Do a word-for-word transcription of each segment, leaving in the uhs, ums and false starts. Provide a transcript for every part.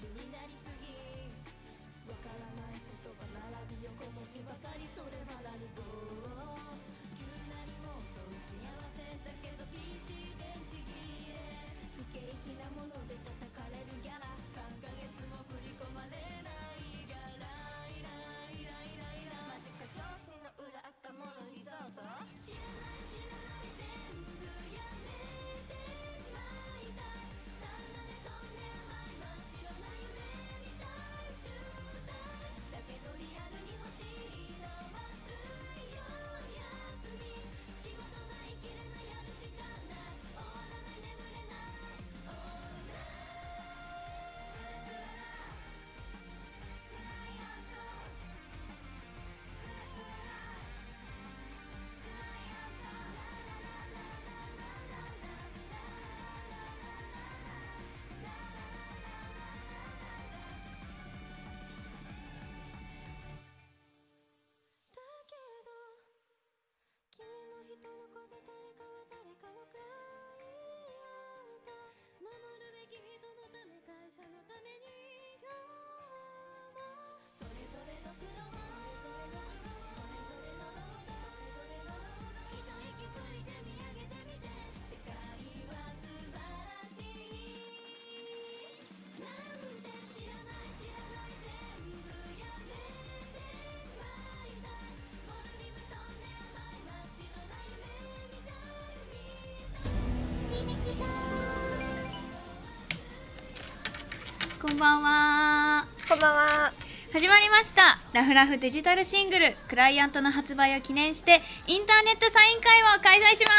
こんばんは。 こんばんは。 始まりましたラフラフデジタルシングルクライアントの発売を記念してインターネットサイン会を開催します。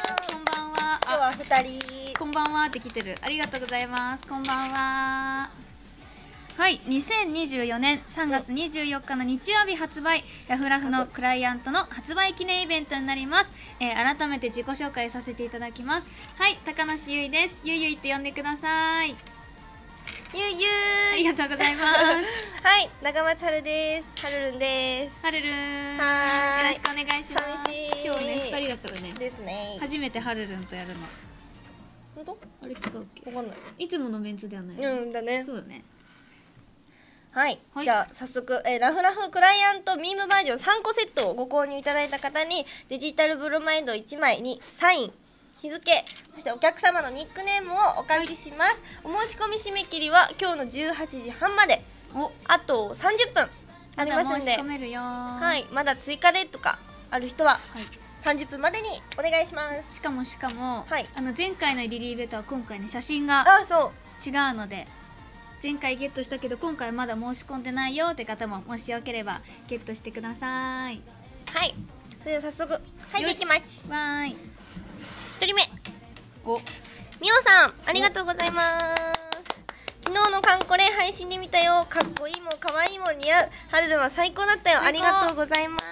やったー。 こんばんは。 今日はふたり。 こんばんはって来てる。ありがとうございます。こんばんは。はい、にせんにじゅうよねんさんがつにじゅうよっかの日曜日発売、ラフラフのクライアントの発売記念イベントになります。えー、改めて自己紹介させていただきます。はい、高梨ゆいです。ゆいゆいって呼んでください。 ゆいゆい。 ありがとうございます。 はい、長松春です。はるるんです。 はるるん。 はーい。 よろしくお願いします。 寂しい。 今日ね、二人だったらね。 ですね。 初めてはるるんとやるの。 本当？ あれ違うっけ？ わかんない。 いつものメンツではない。 うんだね。 そうだね。 はい、 はい、 じゃあ早速、えー、ラフラフクライアントミームバージョンさんこセットをご購入いただいた方にデジタルブロマイドいちまいにサイン、日付、そしてお客様のニックネームをお書きします、はい、お申し込み締め切りは今日のじゅうはちじはんまで、おあとさんじゅっぷんありますんで、 まだ申し込めるよ。 はい、まだ追加でとかある人は、はい、さんじゅっぷんまでにお願いします。 しかもしかも、はい、あの前回のリリーベとは今回の写真が違うので、前回ゲットしたけど今回まだ申し込んでないよって方ももしよければゲットしてください。 はい、それでは早速入っていきます。 わーい。 ひとりめ、 おみおさんありがとうございます。昨日のカンコレ配信で見たよ。かっこいいもかわいいも似合う。はるるんは最高だったよ。ありがとうございます。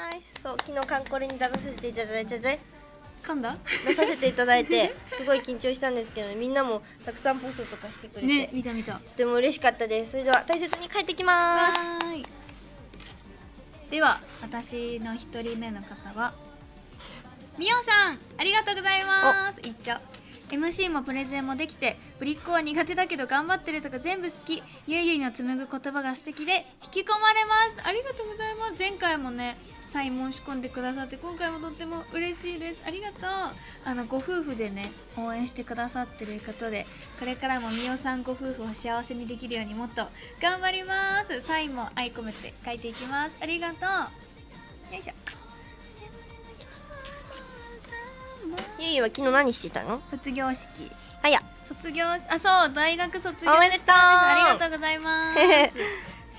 そう、昨日カンコレに出させていただいたぜ。 噛んだ出させていただいてすごい緊張したんですけど、みんなもたくさんポストとかしてくれて、 ね、見た見た、 とても嬉しかったです。それでは大切に帰ってきます。 はい。では私のひとりめの方はみおさん、ありがとうございます。一緒 エムシー もプレゼンもできて、ぶりっ子は苦手だけど頑張ってるとか全部好き。ゆいゆいの紡ぐ言葉が素敵で引き込まれます。ありがとうございます。前回もねサイン申し込んでくださって今回もとっても嬉しいです。ありがとう。あのご夫婦でね応援してくださってる方で、これからもみおさんご夫婦を幸せにできるようにもっと頑張ります。サインも愛込めて書いていきます。ありがとう。よいしょ。 ゆいゆいは昨日何してたの？ 卒業式。 あや卒業、あ、そう大学卒業おめでとう。 ありがとうございます。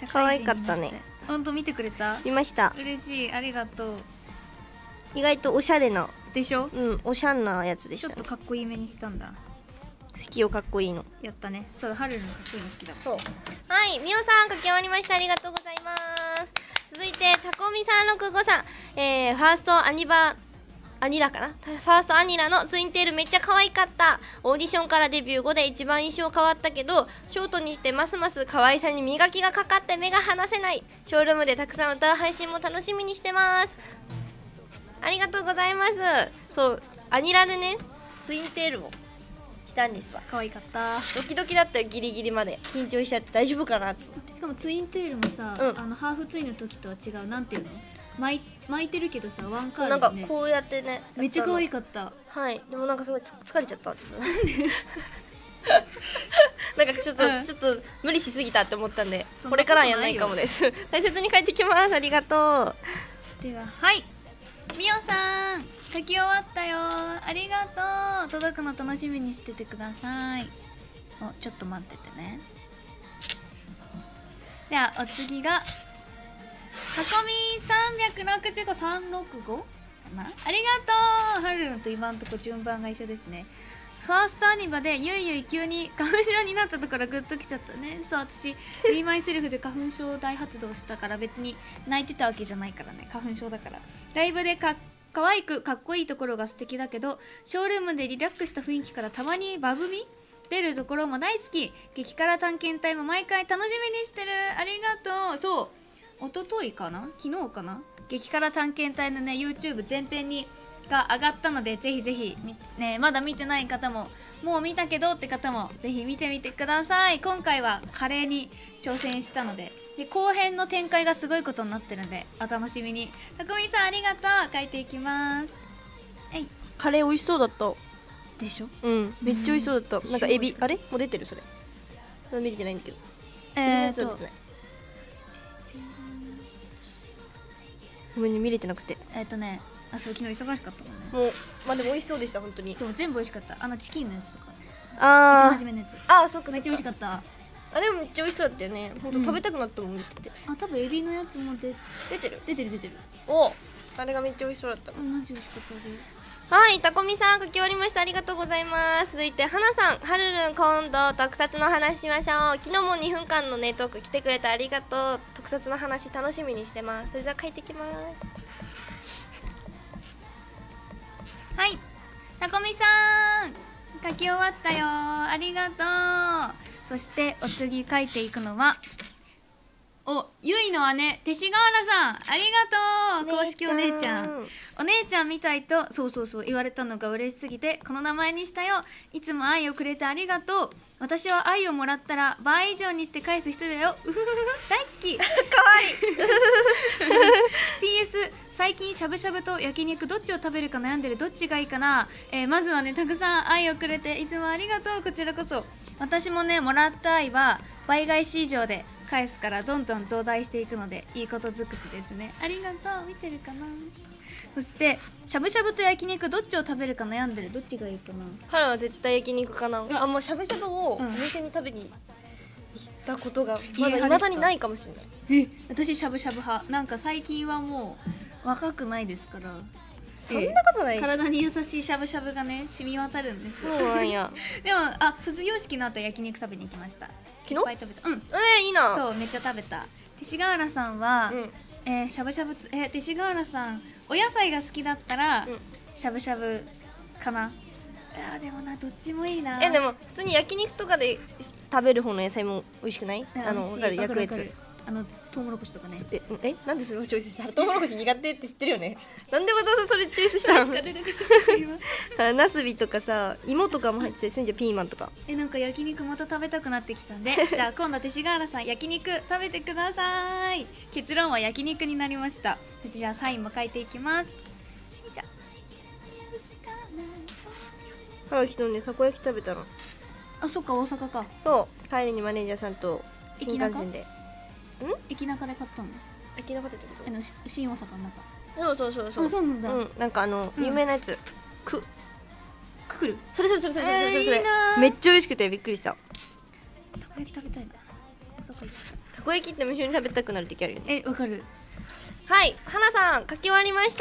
可愛かったね。 本当見てくれた？ 見ました。 嬉しい、ありがとう。 意外とおしゃれなでしょ？ うん、おしゃんなやつでしたね。 ちょっとかっこいいめにしたんだ。 好きよ、かっこいいの。 やったね。そう、はるるのかっこいいの好きだもん。 そう。はい、みおさん書き終わりました。ありがとうございます。続いてたこみさんろくごさん、えー、ファーストアニバアニラかなファーストアニラのツインテールめっちゃ可愛かった。オーディションからデビュー後で一番印象変わったけど、ショートにしてますます可愛さに磨きがかかって目が離せない。ショールームでたくさん歌う配信も楽しみにしてます。ありがとうございます。そう、アニラでねツインテールをしたんですわ。 可愛かった。 ドキドキだったよ、ギリギリまで緊張しちゃって大丈夫かなと思って。 しかもツインテールもさ、 うんあのハーフツインの時とは違う、なんていうの、巻い巻いてるけどさ、ワンカーなんルでね、 かこうやってね、 めっちゃ可愛かっかった。 た。はい、でもなんかすごいつ疲れちゃったなんかちょっと、 うんちょっと無理しすぎたって思ったんで、 そんなことないよこれからはやんないかもです大切に帰ってきます。ありがとう。 では、はい、みおさん書き終わったよ、ありがとう。届くの楽しみにしててください。お、ちょっと待っててね。ではお次がタコミさんびゃくろくじゅうご、さんろくごかな。ありがとう。はるるんと今んとこ順番が一緒ですね。ファーストアニバでゆいゆい急に花粉症になったところグッときちゃったね。そう、私リーマイセルフで花粉症大発動したから別に泣いてたわけじゃないからね、花粉症だから。ライブでか可愛くかっこいいところが素敵だけど、ショールームでリラックスした雰囲気からたまにバブみ出るところも大好き。激辛探検隊も毎回楽しみにしてる。ありがとう。そう、一昨日かな、昨日かな、激辛探検隊のね YouTube 全編にが上がったので、ぜひぜひ、ね、まだ見てない方も、もう見たけどって方もぜひ見てみてください。今回はカレーに挑戦したので、で後編の展開がすごいことになってるのでお楽しみに。たこみさんありがとう。書いていきます。はい、 カレー美味しそうだったでしょ。 うんめっちゃ美味しそうだった。なんかエビあれもう出てる、それそれ見れてないんだけど、 えーっとエビのやつは出てない。ごめんね、見れてなくて。 えーっとねあ、そう、昨日忙しかったもんね。 もうまあでも美味しそうでした本当に。 そう、全部美味しかった。あのチキンのやつとか一番あ初めのやつああ、そっかそっか。 めっちゃ美味しかった。 あれもめっちゃ美味しそうだったよね。ほんと食べたくなったもん、見てて。 あ、多分エビのやつも出出てる。 出てる出てる。 お、あれがめっちゃ美味しそうだったの。 マジ美味しかったです。 はい、たこみさん書き終わりました。ありがとうございます。続いてはなさん、はるるん今度特撮の話しましょう。昨日もにふんかんのねトーク来てくれてありがとう。特撮の話楽しみにしてます。それでは書いてきます。 はい、たこみさん書き終わったよ、ありがとう。そしてお次書いていくのは、お、ゆいの姉勅使河原さん、ありがとう。公式お姉ちゃん、お姉ちゃんみたいと、そうそうそう言われたのが嬉しすぎてこの名前にしたよ。いつも愛をくれてありがとう。私は愛をもらったら倍以上にして返す人だよ。うふふふ、大好き。かわいいピーエス 最近しゃぶしゃぶと焼肉どっちを食べるか悩んでる。どっちがいいかな。えー、まずはね、たくさん愛をくれていつもありがとう。こちらこそ。私もね、もらった愛は倍返し以上で返すからどんどん増大していくので、いいこと尽くしですね。ありがとう。見てるかな。そしてしゃぶしゃぶと焼肉どっちを食べるか悩んでる。どっちがいいかな。 はるは絶対焼肉かな。 ああ、もうしゃぶしゃぶをうんお店に食べに行ったことが家派ですかまだ未だにないかもしれない。 え、私しゃぶしゃぶ派。なんか最近はもう若くないですから、 そんなことないし。 体に優しいしゃぶしゃぶがね染み渡るんですよ。 そうなんや。 でも、あ、卒業式の後焼肉食べに行きました。 昨日いっぱい食べた。うん、 えー、いいな。 そう、めっちゃ食べた。勅使河原さんは、 うんえーしゃぶしゃぶつ、えー、勅使河原さんお野菜が好きだったら、 うんしゃぶしゃぶかな。いやでもな、どっちもいいな。 え、でも普通に焼肉とかで食べる方の野菜も美味しくない？あの、 美味しいわかる、焼くやつわかるわかる。あのトウモロコシとかね。 え、え、なんでそれをチョイスしたの？トウモロコシ苦手って知ってるよね。なんでわざわざそれチョイスしたの？ しか出てこない今あ、ナスビとかさ、芋とかも入ってて、せんじゃピーマンとか。 え、なんか焼肉また食べたくなってきたんでじゃあ今度勅使河原さん焼肉食べてください。結論は焼肉になりました。じゃあサインも書いていきます。よいしょ。 はい、昨日ね、たこ焼き食べたの。 あ、そっか、大阪か。 そう、帰りにマネージャーさんと新幹線で。 駅中で買ったの。 駅中でってこあのし新大阪の中。 と？そうそうそうそう。 あ、そうなんだ。 うん、なんかあの、 うん有名なやつ。く、 くくる。 それそれそれそれそれそれそれえーいいなーめっちゃ美味しくてびっくりした。 たこ焼き食べたいな。大阪行きたい。 たこ焼きって無性に食べたくなる時あるよね。 え、わかる。 はい、はなさん書き終わりました。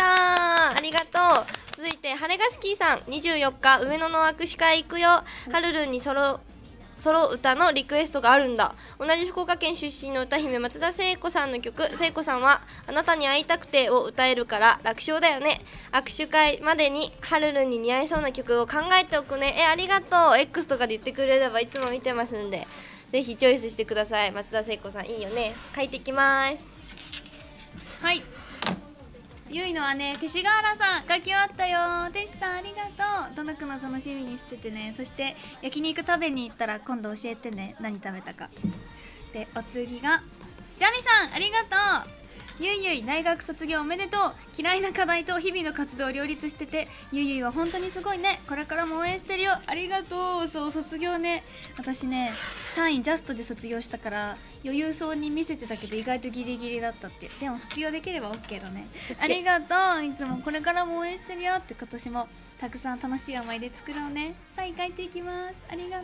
ありがとう。続いて晴れがスキーさん、にじゅうよっか上野の握手会行くよ。はるるんにソロソロ歌のリクエストがあるんだ。同じ福岡県出身の歌姫松田聖子さんの曲、聖子さんはあなたに会いたくてを歌えるから楽勝だよね。握手会までにはるるんに似合いそうな曲を考えておくね。え、ありがとう。 X とかで言ってくれればいつも見てますんで、ぜひチョイスしてください。松田聖子さんいいよね。書いてきます。 はい。 ゆいの姉勅使河原さん書き終わったよ。てしさんありがとう。届くの楽しみにしててね。そして焼肉食べに行ったら今度教えてね、何食べたか。でお次がジャミさんありがとう。ゆいゆい大学卒業おめでとう。嫌いな課題と日々の活動を両立してて、ゆいゆいは本当にすごいね。これからも応援してるよ。ありがとう。そう卒業ね、私ね単位ジャストで卒業したから余裕そうに見せてたけど意外とギリギリだったって。でも卒業できれば OK だね。ありがとう。いつもこれからも応援してるよって。今年もたくさん楽しい思い出作ろうね。サイン書いていきます。ありがとう。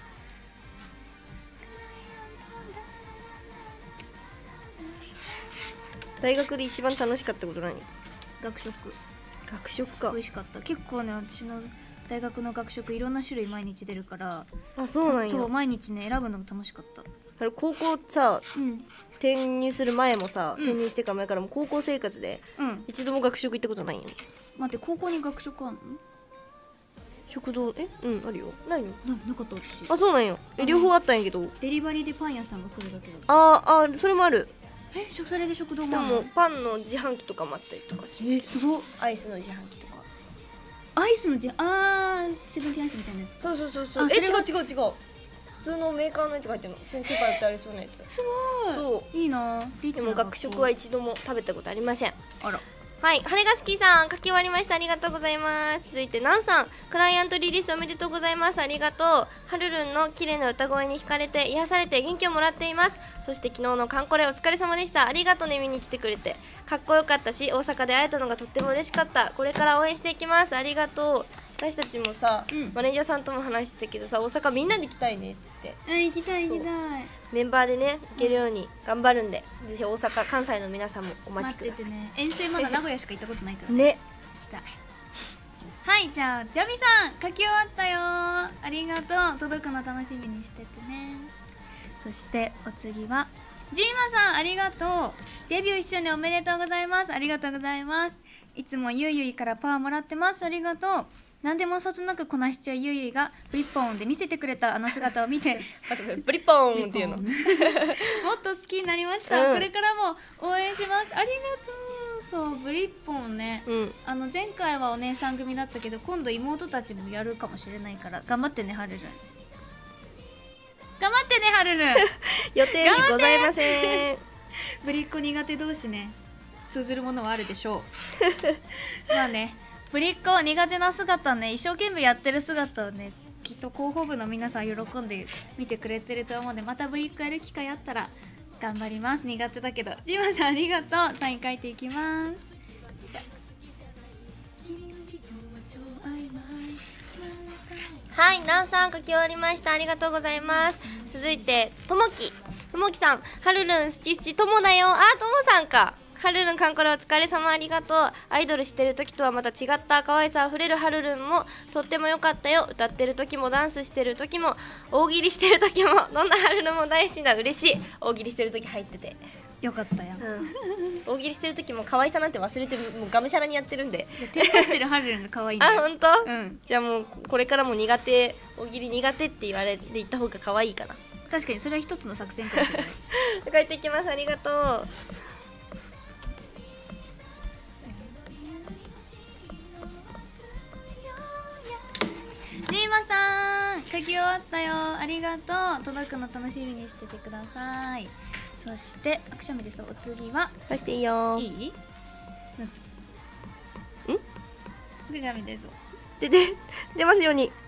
大学で一番楽しかったこと何？ 学食。 学食か。 美味しかった。結構ね私の大学の学食いろんな種類毎日出るから、 あ、そうなんや。 そう毎日ね選ぶのが楽しかった。 あれ高校さ、 うん、 転入する前もさ、 うん、 転入してから前からも高校生活で、 うん、 一度も学食行ったことないよね。 待って、高校に学食あんの？ 食堂、え、うん、あるよ。ないの？ な、なかった私。 あ、そうなんよ。え、両方あったんやけど。 デリバリーでパン屋さんが来るだけだ。 あーあ、それもある。 え、食それで食堂でもあるの？ もパンの自販機とかもあったりとかする。 え、すごっ。 アイスの自販機とか。 アイスのじゃ、あーセブンティーンアイスみたいなやつ。 そうそうそうそう。え、違うあそれは違う違う。普通のメーカーのやつが入ってるの。普通にスーパーで売ってありそうなやつ。 すごい。 そういいな。リッチなでも学食は一度も食べたことありません。 あら。 はい、羽が好きさん書き終わりました。ありがとうございます。続いてなんさん、クライアントリリースおめでとうございます。ありがとう。はるるんの綺麗な歌声に惹かれて癒されて元気をもらっています。そして昨日のカンコレお疲れ様でした。ありがとうね、見に来てくれてかっこよかったし、大阪で会えたのがとっても嬉しかった。これから応援していきます。ありがとう。私たちもさ、うん、マネージャーさんとも話してたけどさ、大阪みんなで行きたいねって言って、 うん、行きたい行きたい。 メンバーでね行けるように頑張るんで、ぜひ大阪関西の皆さんもお待ちください。 待っててね、遠征まだ名古屋しか行ったことないからね。ね、 行きたい。はい、じゃあジャミさん書き終わったよ。ありがとう。届くの楽しみにしててね。そしてお次はジーマさん、ありがとう。デビューいっしゅうねんおめでとうございます。ありがとうございます。いつもゆいゆいからパワーもらってます。ありがとう。何でもそつなくこなしちゃうゆいゆいがブリッポンで見せてくれたあの姿を見てブリッポンっていうのもっと好きになりました、うん、これからも応援します。ありがとう。そう、ブリッポンね、うん、あの前回はお姉さん組だったけど今度妹たちもやるかもしれないから頑張ってね、はるるん。頑張ってね、はるるん予定にございませんぶりっ子苦手同士ね、通ずるものはあるでしょうまあね、ぶりっ子は苦手な姿ね、一生懸命やってる姿をね、きっと広報部の皆さん喜んで見てくれてると思うので、またぶりっ子やる機会あったら頑張ります。苦手だけど。ジマさんありがとう。サイン書いていきます。じゃはい、ナンさん書き終わりました。ありがとうございます。続いてともきともきさん、はるるんスチスチともだよ。あ、ともさんか。はるるんカンコレお疲れ様、ありがとう。アイドルしてる時とはまた違った可愛さあふれるはるるんもとっても良かったよ。歌ってる時もダンスしてる時も大喜利してる時もどんなはるるんも大好きだ。嬉しい。大喜利してる時入っててよかったや、 うん、大喜利してる時も可愛さなんて忘れてる、もうがむしゃらにやってるんで手取ってるはるるんが可愛いんだよ。 あ、本当？ うん。 じゃあもうこれからも苦手、大喜利苦手って言われていった方が可愛いかな。 確かにそれは一つの作戦かもしれない書いていきます。ありがとう。 ジーマさん書き終わったよ。ありがとう。届くの楽しみにしててください。そしてアクションメです。お次は出していいよ。 いい？うん？グラミです。 でで出ますように。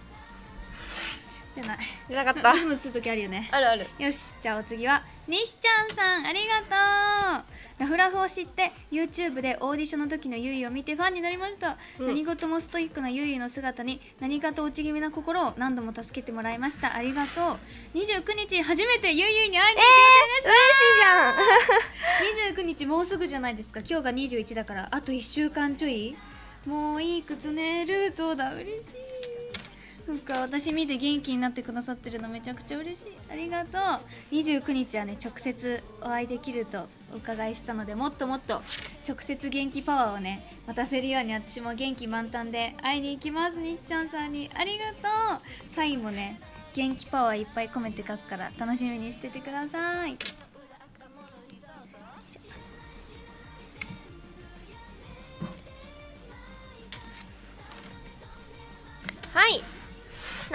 出ない。 出なかった。 ムズムズする時あるよね。 あるある。 よし、じゃあお次は西ちゃんさん、ありがとう。ラフラフを知って YouTube でオーディションの時のゆいを見てファンになりました、うん、何事もストイックなゆいの姿に何かと落ち気味な心を何度も助けてもらいました。ありがとう。にじゅうくにち初めてゆいゆいに会いに行く予定です。 えー、嬉しいじゃんにじゅうくにちもうすぐじゃないですか。今日がにじゅういちだからあといっしゅうかんちょい。もういい靴ね、ルートだ。嬉しい。なんか私見て元気になってくださってるのめちゃくちゃ嬉しい。ありがとう。にじゅうくにちはね、直接お会いできるとお伺いしたので、もっともっと直接元気パワーをね渡せるように私も元気満タンで会いに行きます。にっちゃんさんにありがとう。サインもね元気パワーいっぱい込めて書くから楽しみにしててください。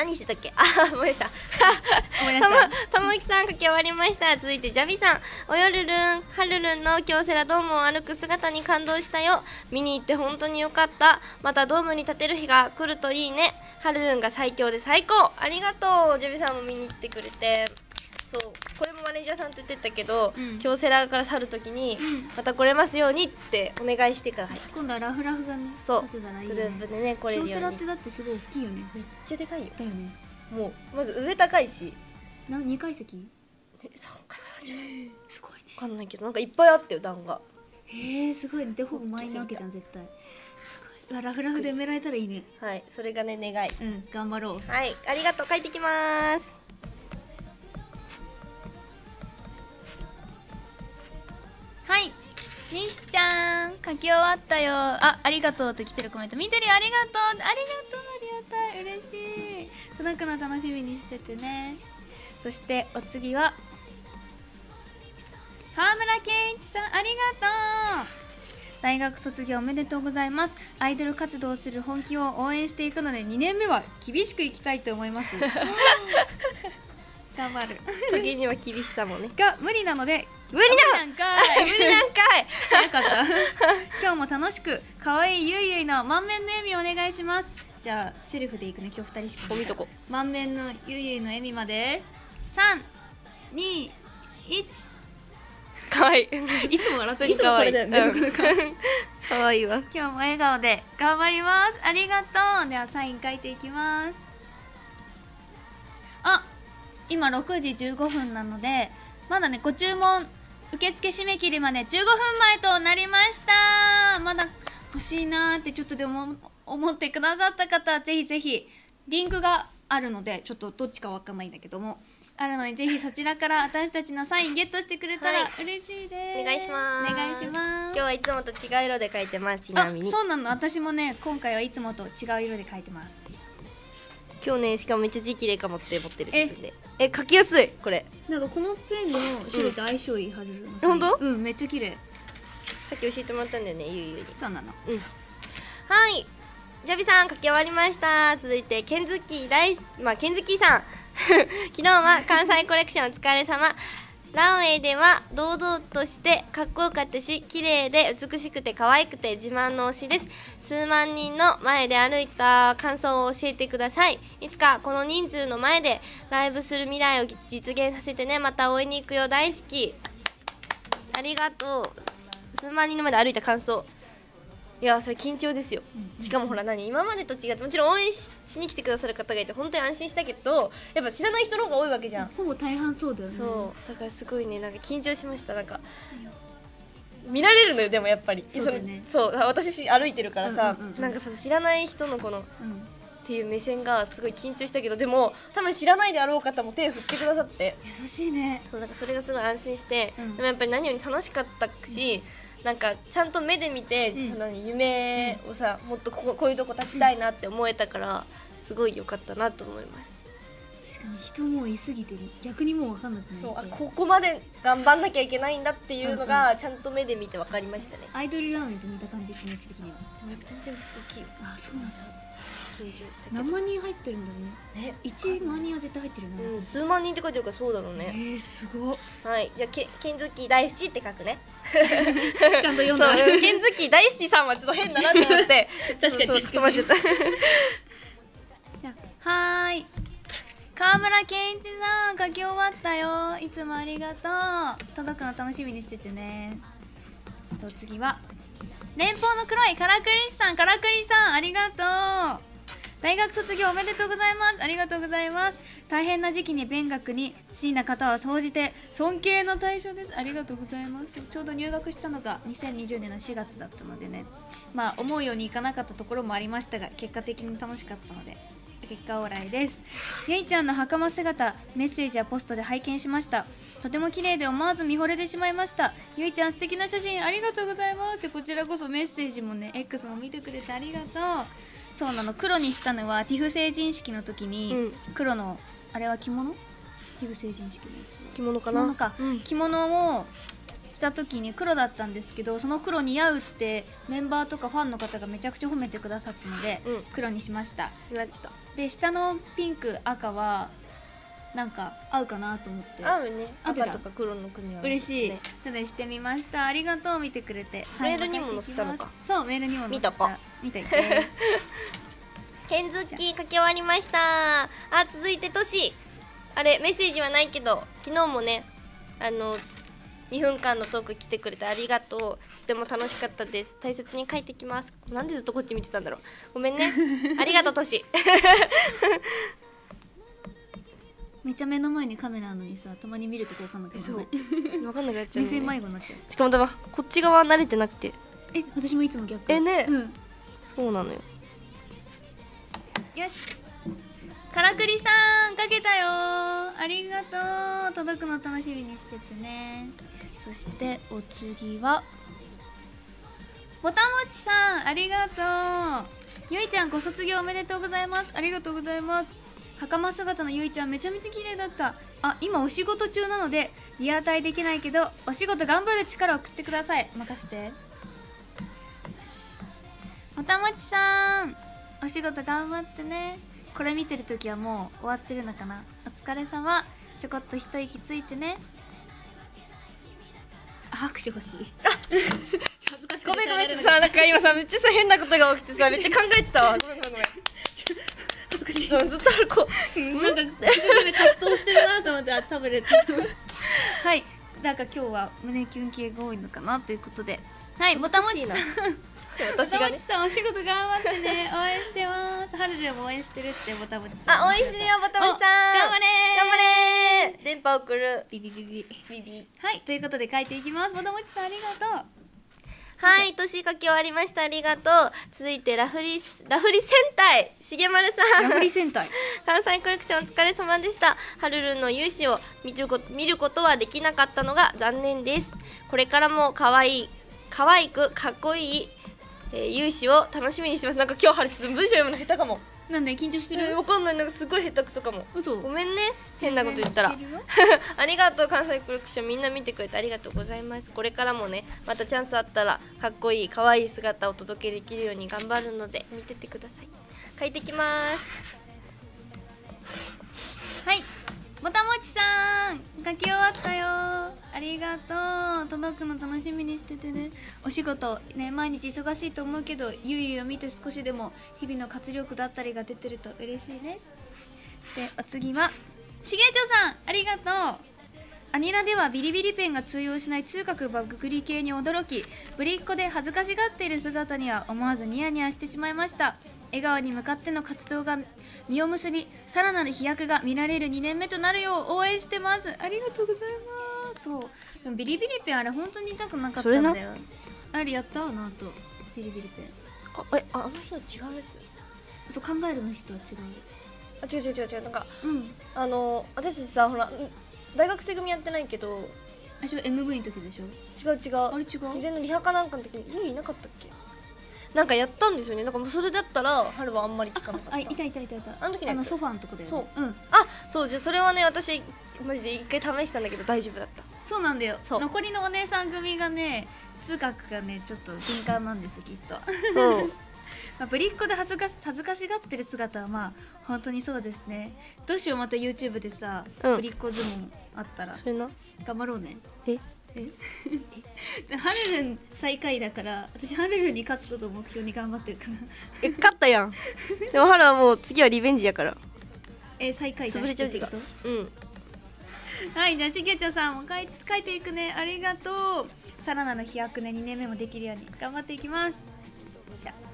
何してたっけ。あ、思い出した。 思い出した。 たもきさん書き終わりました。続いてジャビさん、およるるん、はるるんの京セラドームを歩く姿に感動したよ。見に行って本当によかった。またドームに立てる日が来るといいね。はるるんが最強で最高。ありがとう。ジャビさんも見に来てくれて、そうこれもマネージャーさんと言ってたけど、うん、京セラから去るときに、うん、また来れますようにってお願いしてから入って、 今度はラフラフがね、 そう立てたらいいね、グループでね来れるように。 京セラってだってすごい大きいよね。 めっちゃでかいよ。 だよね。 もうまず上高いし、 なにかい席？ えさんかいあるんじゃない？ すごいね。 分かんないけどなんかいっぱいあったよ段が。 へえすごいね。でほぼ満員なわけじゃん絶対。すごい。ラフラフで埋められたらいいね。 はい、それがね願い。 うん頑張ろう。 はい、ありがとう。帰ってきます。 はい、西ちゃん書き終わったよ。あ、ありがとうって来てるコメント見てるよ。ありがとうありがとう、ありがたい、嬉しい。届くの楽しみにしててね。そしてお次は川村健一さん、ありがとう。大学卒業おめでとうございます。アイドル活動をする本気を応援していくのでにねんめは厳しくいきたいと思います頑張る。 時には厳しさもねが無理なので、 無理だなんかい無理なんかい早かった今日も楽しく可愛いゆいゆいの満面の笑みお願いします。じゃあセルフでいくね。今日ふたりしかお見とこ。 満面のゆいゆいの笑みまでさん、に、いち。 可愛いいつも笑ってる。 いつもこれだよね、 うん、 可愛いわ。 今日も笑顔で頑張ります。ありがとう。ではサイン書いていきます。あ、今ろくじじゅうごふんなのでまだねご注文受付締め切りまでじゅうごふんまえとなりました。まだ欲しいなーってちょっとでも思ってくださった方はぜひぜひリンクがあるので、ちょっとどっちかわかんないんだけどもあるのでぜひそちらから私たちのサインゲットしてくれたら嬉しいです。 お願いします。 お願いします。 今日はいつもと違う色で描いてます。ちなみに。 あ、そうなの。私もね今回はいつもと違う色で描いてます。 今日ねしかもめっちゃ字綺麗かもって持ってる自分で。え、描きやすいこれ。 なんかこのペンの白と相性いいはるるの。 本当？ うん、めっちゃ綺麗。 さっき教えてもらったんだよね、ゆいゆいに。 そうなの。 うん。はい。ジャビさん書き終わりました。続いてケンズッキー大まあケンズッキーさん昨日は関西コレクションお疲れ様。ランウェイでは堂々としてかっこよかったし、綺麗で美しくて可愛くて自慢の推しです。数万人の前で歩いた感想を教えてください。いつかこの人数の前でライブする未来を実現させてね。また応援に行くよ、大好き。ありがとう。数万人の前で歩いた感想、いやそれ緊張ですよ、うん、しかもほら何今までと違ってもちろん応援 し, しに来てくださる方がいて本当に安心したけど、やっぱ知らない人の方が多いわけじゃん。 ほぼ大半そうだよね。 そうだからすごいね、なんか緊張しました。なんか見られるのよ。でもやっぱりそうだね。 そう、私歩いてるからさ、 うんうんうんうん、 なんかその知らない人のこの、うん、っていう目線がすごい緊張したけど、でも多分知らないであろう方も手振ってくださって優しいね。 そうだからそれがすごい安心して、うん、でもやっぱり何より楽しかったし、うん、なんかちゃんと目で見て、うん、その夢をさ、もっとこここういうとこ立ちたいなって思えたから、すごい良かったなと思います。 確かに人もいすぎて逆にもう分かんなくない。 そう、あ、ここまで頑張んなきゃいけないんだっていうのがちゃんと目で見て分かりましたね。 アイドルラーメンと似た感じ、気持ち的には。 でもやっぱ全然大きいよ。 あ、そうなんですよ。 緊張したけど何万人入ってるんだろうね。いちまん人は絶対入ってるよね、 うん、数万人って書いてるからそうだろうね。 えー、すごっ。 はい、じゃあけケンズッキー大七って書くねちゃんと読んだ。 そうケンズッキー大七さんはちょっと変だなと思って確かにそうちょっと待っちゃったはーい、川村健一さん書き終わったよ。いつもありがとう。届くの楽しみにしててね。と次は連邦の黒いカラクリスさん、カラクリさんありがとう。大学卒業おめでとうございます。ありがとうございます。大変な時期に勉学に椎な方は総じて尊敬の対象です。ありがとうございます。ちょうど入学したのがにせんにじゅうねんのしがつだったのでね、まあ思うようにいかなかったところもありましたが、結果的に楽しかったので結果オーライです。ゆいちゃんの袴姿、メッセージやポストで拝見しました。とても綺麗で思わず見惚れてしまいました。ゆいちゃん素敵な写真ありがとうございます。こちらこそメッセージもね X も見てくれてありがとう。そうなの、黒にしたのはティフ成人式の時に黒の、あれは着物？ティフ成人式のやつ着物かな。 着物か、うん、着物を着した時に黒だったんですけど、その黒似合うってメンバーとかファンの方がめちゃくちゃ褒めてくださったので、 うん、 黒にしました。 なっちゃった。 で下のピンク赤はなんか合うかなと思って。 合うね。 合ってた赤とか黒の組み合わせ、ね、 嬉しいのでしてみました。ありがとう、見てくれて。 メールにも載せたのか。 そう、メールにも載せた。 見たか見たいてケンズッキー書き終わりました。あ、続いてトシ、あれメッセージはないけど昨日もね、あのにふんかんのトーク来てくれてありがとう、とても楽しかったです、大切に書いてきます。なんでずっとこっち見てたんだろう、ごめんねありがとうトシめっちゃ目の前にカメラなのにさ、たまに見るとこわかんなくなっちゃう。 分かんなくなっちゃう、ね、 目線迷子になっちゃう。 しかもだわ、こっち側慣れてなくて。 え、私もいつも逆。 えね、 うん、 そうなのよ。 よし、からくりさんかけたよ、ありがとう、届くの楽しみにしててね。そしてお次はぼたもちさん、ありがとう。ゆいちゃんご卒業おめでとうございます。ありがとうございます。袴姿のゆいちゃんめちゃめちゃ綺麗だった。あ、今お仕事中なのでリアタイできないけど、お仕事頑張る力を送ってください。任せて。ぼたもちさん、お仕事頑張ってね。これ見てるときはもう終わってるのかな。お疲れ様。ちょこっと一息ついてね。あ、拍手欲しい恥ずかしくて。 ごめんごめん、ちょっとさ、なんか今さめっちゃさ変なことが起きてさ、めっちゃ考えてたわ。ごめんごめんごめん恥ずかしい。 ずっとある子なんか一生懸命格闘してるなと思って、タブレットはい、なんか今日は胸キュン系が多いのかなということで、はい、ぼたもちさん私がね、 ぼたもちさんお仕事頑張ってね、応援してます。はるるも応援してるって、ぼたもちさん。 あ、応援してるよ、ぼたもちさん。 頑張れー、 頑張れー、電波送る。 ビビビビビビ。 はい、ということで書いていきます。ぼたもちさんありがとう。 はい、年書き終わりました、ありがとう。続いてラフリラフリ戦隊しげまるさん、 ラフリ戦隊関西コレクションお疲れ様でした。はるるんの勇姿を見ること見ることはできなかったのが残念です。これからも可愛い可愛くかっこいい、えー、勇姿を楽しみにしてます。なんか今日はるちょっと文章読むの下手かも。 なんで緊張してる、 えー、わかんない、なんかすごい下手くそかも。 嘘、 ごめんね、変なこと言ったらありがとう、関西コレクションみんな見てくれてありがとうございます。これからもね、またチャンスあったらかっこいい可愛い姿をお届けできるように頑張るので見ててください。書いてきます。 はい、ぼたもちさん書き終わったよ、ありがとう。届くの楽しみにしててね。お仕事ね、毎日忙しいと思うけど、ゆいゆいを見て少しでも日々の活力だったりが出てると嬉しいです。そしてお次はしげちょさん、ありがとう。アニラではビリビリペンが通用しない通覚バグリ系に驚き、ぶりっ子で恥ずかしがっている姿には思わずニヤニヤしてしまいました。笑顔に向かっての活動が実を結び、さらなる飛躍が見られるにねんめとなるよう応援してます。ありがとうございます。そう、でもビリビリペンあれ本当に痛くなかったんだよ。あれやったなんとビリビリペン。 あ、え、あ、あの人は違うやつ。そう、考えるの人は違う。 あ、違う違う違う違う、なんか、 うん、 あの私たちさ、ほら大学生組やってないけど、 あれ エムブイ の時でしょ。 違う違う、 あれ違う、 事前のリハかなんかの時にゆいいなかったっけ。なんかやったんですよね。なんかもうそれだったら春はあんまり聞かなかった。 あ、いたいたいたいた。 あの時にあのソファーのとこで、ね、 そう、 うん、 あ、そう、じゃあそれはね、私マジで一回試したんだけど大丈夫だった。 そうなんだよ。 そう、 残りのお姉さん組がね、通覚がねちょっと敏感なんですきっと。 そうまあ、ぶりっ子で恥ずか恥ずかしがってる姿はまあ本当にそうですね。どうしよう、また YouTube でさ、うん、ぶりっ子相撲あったらそれな、 頑張ろうね。 ええでハルルン最下位だから、私ハルルンに勝つことを目標に頑張ってるからえ、勝ったやんでもハルはもう次はリベンジやから。 え、最下位だ潰れちゃう字が。うん、 はい、じゃあしげちょさんも書い書いていくね、ありがとう。さらなる飛躍ね、にねんめもできるように頑張っていきます。じゃあ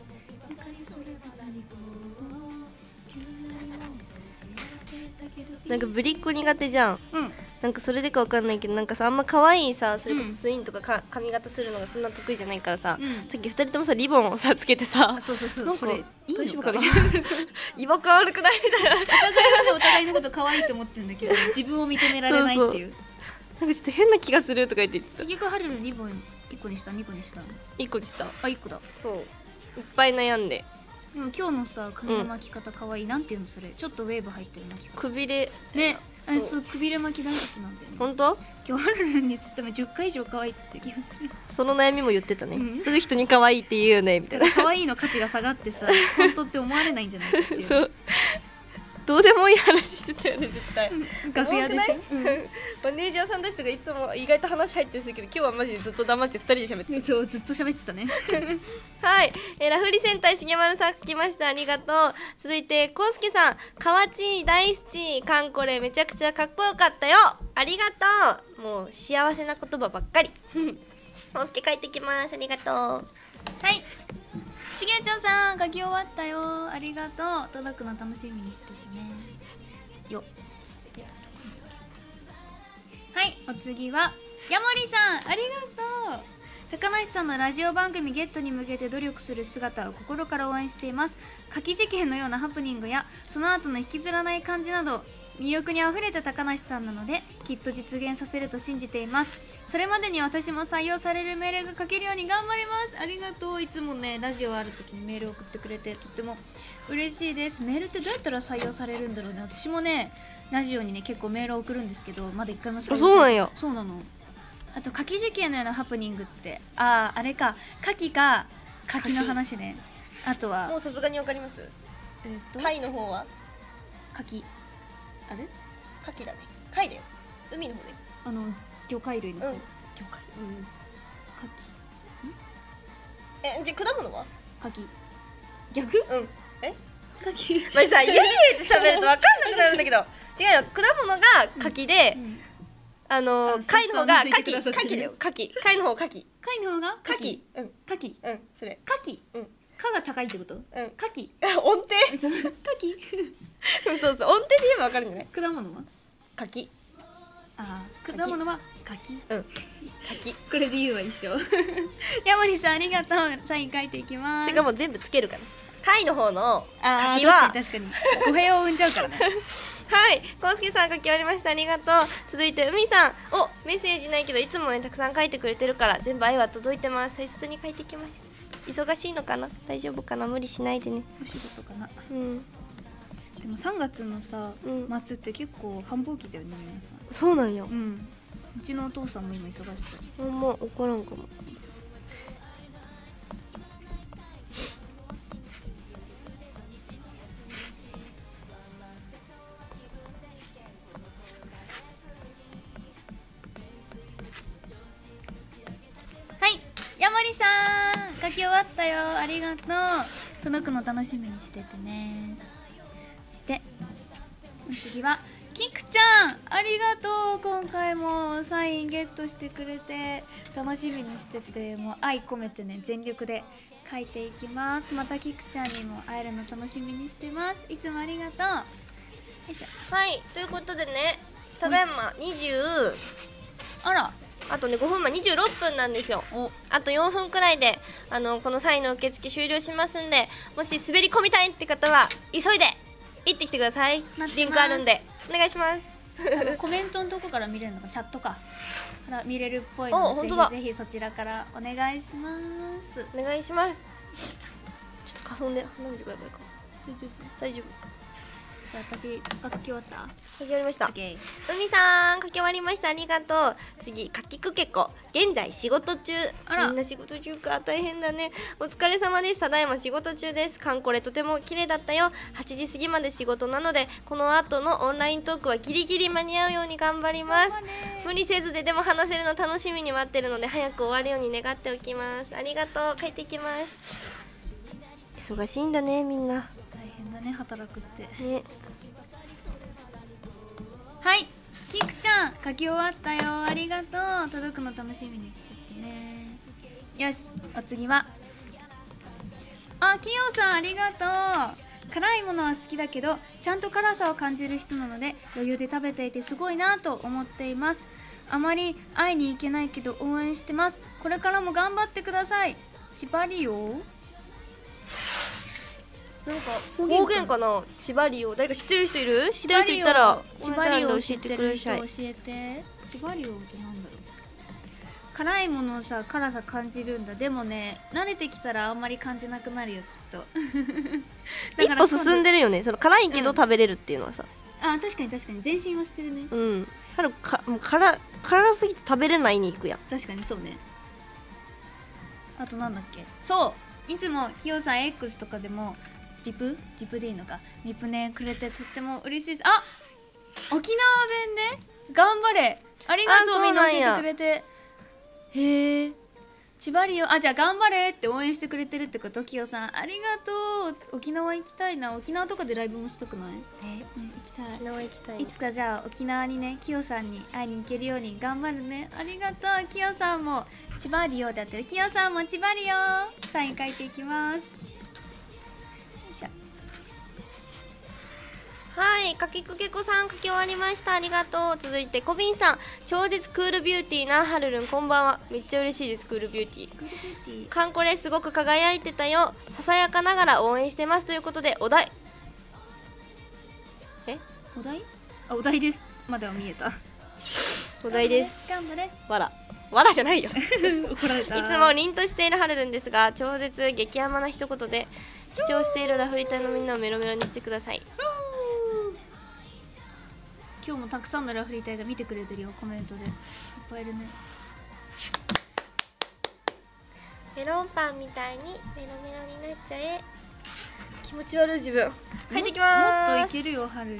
なんかぶりっ子苦手じゃん、 うん、 なんかそれでかわかんないけど、なんかさ、あんま可愛いさ、それこそツインとかか、うん、髪型するのがそんな得意じゃないからさ、うん、さっきふたりともさリボンをさつけてさ、 そうそうそう、 なんかいいのかな違和感悪くないみたいな。 お互いがお互いのこと可愛いと思ってるんだけど自分を認められないっていう。 そうそう、なんかちょっと変な気がするとか言って言ってた。 結局ハルルリボンいっこにした、にこにした、 いっこにした。 あ、いっこだ。 そう、いっぱい悩んで。 でも今日のさ髪の巻き方可愛い、うん、なんていうのそれ、ちょっとウェーブ入ってる巻き方、 くびれね、 あれそうくびれ巻き大好きなんだよね。 本当？ 今日ハルルンにつってもじゅっかい以上可愛いって言ってる気がする。 その悩みも言ってたね、 うんすぐ人に可愛いって言うよねみたいな可愛いの価値が下がってさ本当って思われないんじゃないかっていう。 そうどうでもいい話してたよね絶対。 楽屋でしょ、うん、 マネージャーさんたちとかいつも意外と話入ってるけど今日はマジでずっと黙ってふたりで喋ってた。 そうずっと喋ってたねはい、えー、ラフリ戦隊しげまるさん来ました、ありがとう。続いてこうすけさん、かわち大好きカンコレめちゃくちゃかっこよかったよ、ありがとう。もう幸せな言葉ばっかりこうすけ帰ってきます、ありがとう。 はい、しげちゃんさん書き終わったよ、ありがとう。届くの楽しみにしててねよ。はい、お次はヤモリさん、ありがとう。高梨さんのラジオ番組ゲットに向けて努力する姿を心から応援しています。書き事件のようなハプニングやその後の引きずらない感じなど魅力にあふれた高梨さんなのできっと実現させると信じています。それまでに私も採用されるメールが書けるように頑張ります。ありがとう。いつもねラジオある時にメール送ってくれてとっても嬉しいです。メールってどうやったら採用されるんだろうね。私もねラジオにね結構メールを送るんですけどまだ一回も採用されてそうなんや。 そうなの。あと書き事件のようなハプニングってあああれか書きか書きの話ね。あとはもうさすがにわかります。 えっと貝の方は書きあれ牡蠣だね。貝だよ。海の方で。 あの魚介類の方、 うん。魚介。 うん書え、じゃあ果物は？ き書き逆うん。え？ 書きまあさ、ゆりえって喋るとわかんなくなるんだけど。違うよ。果物が柿で、 うんあのあ貝の方がそうそう牡蠣。 そう牡蠣だよ。牡蠣。貝の方牡蠣。 貝の方が牡蠣。うん。 かきうん。それ。 かきうん。 かが高いってことうん。 かき音程。 そうかきそうそう。音程で言えばわかるんじゃない？ 果物は柿。 あー果物はかきうん。柿。 これで言うは一緒山森さんありがとう。サイン書いていきます。 それかもう全部つけるから。貝の方のあー柿は。 確かに確かに語弊を生んじゃうからねはい、こうすけさん書き終わりました、ありがとう。続いて海さん、おメッセージないけどいつもねたくさん書いてくれてるから全部愛は届いてます。大切に書いていきます。忙しいのかな、大丈夫かな、無理しないでね。 お仕事かな。 うんでもさんがつのさ、 うん末って結構繁忙期だよね皆さん。 そうなんや。 うんうちのお父さんも今忙しそう。 ほんま怒らんかも。 はい山森さん書き終わったよ、ありがとう。届くの楽しみにしててね。して次はキクちゃん、ありがとう。今回もサインゲットしてくれて楽しみにしてて、もう愛込めてね全力で書いていきます。またキクちゃんにも会えるの楽しみにしてます。いつもありがとう。よいしょ。 はい、ということでね、ただいまにじゅうあらあとねごふんまえにじゅうろっぷんなんですよ。 おあとよんぷんくらいであのこのサインの受付終了しますんで、もし滑り込みたいって方は急いで行ってきてください。 待ってますリンクあるんでお願いしますあのコメントのとこから見れるのかチャットかから見れるっぽいおので、 本当だぜひぜひそちらからお願いします。 お願いします。ちょっと花粉で鼻水がやばいかも。大丈夫。 じゃあ私書き終わった書き終わりました。 OK。 海さん書き終わりました、ありがとう。次かきくけこ、現在仕事中。 あらみんな仕事中か、大変だね。お疲れ様です。ただいま仕事中です。カンコレとても綺麗だったよ。はちじ過ぎまで仕事なのでこの後のオンライントークはギリギリ間に合うように頑張ります。無理せずででも話せるの楽しみに待ってるので早く終わるように願っておきます。ありがとう。帰ってきます。忙しいんだねみんな大変だね働くってね。 はいキクちゃん書き終わったよ、ありがとう。届くの楽しみにしててね。よしお次はあきようさん、ありがとう。辛いものは好きだけどちゃんと辛さを感じる人なので余裕で食べていてすごいなと思っています。あまり会いに行けないけど応援してます。これからも頑張ってください。千葉リオなんか方言かな、千葉リオ。誰か知ってる人いる？知ってる人いたら千葉リオ教知っえててる人教ください。 えて。千葉リオってなんだろう。辛いものをさ辛さ感じるんだ。でもね慣れてきたらあんまり感じなくなるよきっと一歩進んでるよね。その辛いけど食べれるっていうのはさ、 あ確かに確かに全身はしてるね。 うん。はるかもう辛辛すぎて食べれないに行くやん。 確かにそうね。あとなんだっけ、そういつもきよさん X とかでもリプリプでいいのか、リプねくれてとっても嬉しいです。あ、沖縄弁で頑張れ、ありがとう。みんな教えてくれて、へえ、千葉リオ、あ、じゃあ頑張れって応援してくれてるってこと。きよさんありがとう。沖縄行きたいな。沖縄とかでライブもしたくない？ね、行きたい。 沖縄行きたい。 いつかじゃあ沖縄にね、きよさんに会いに行けるように頑張るね。ありがとう。きよさんも千葉リオだったら、きよさんも千葉リオサイン書いていきます。よいしょ。 はい、かきくけこさん書き終わりました。ありがとう。続いてこびんさん、超絶クールビューティーなはるるんこんばんは。めっちゃ嬉しいです。クールビューティー。 クールビューティー。 カンコレすごく輝いてたよ。ささやかながら応援してますということで、お題えお題？あ、お題ですまでは見えた。 お題です。 頑張れ。 わらわらじゃないよ。 怒られた。 いつも凛としているはるるんですが、超絶激甘な一言で視聴しているラフリタのみんなをメロメロにしてください。 今日もたくさんのラフリー隊が見てくれてるよ。コメントでいっぱいいるね。 メロンパンみたいにメロメロになっちゃえ。気持ち悪い自分。帰ってきまーす。 もっといけるよはるりん。 は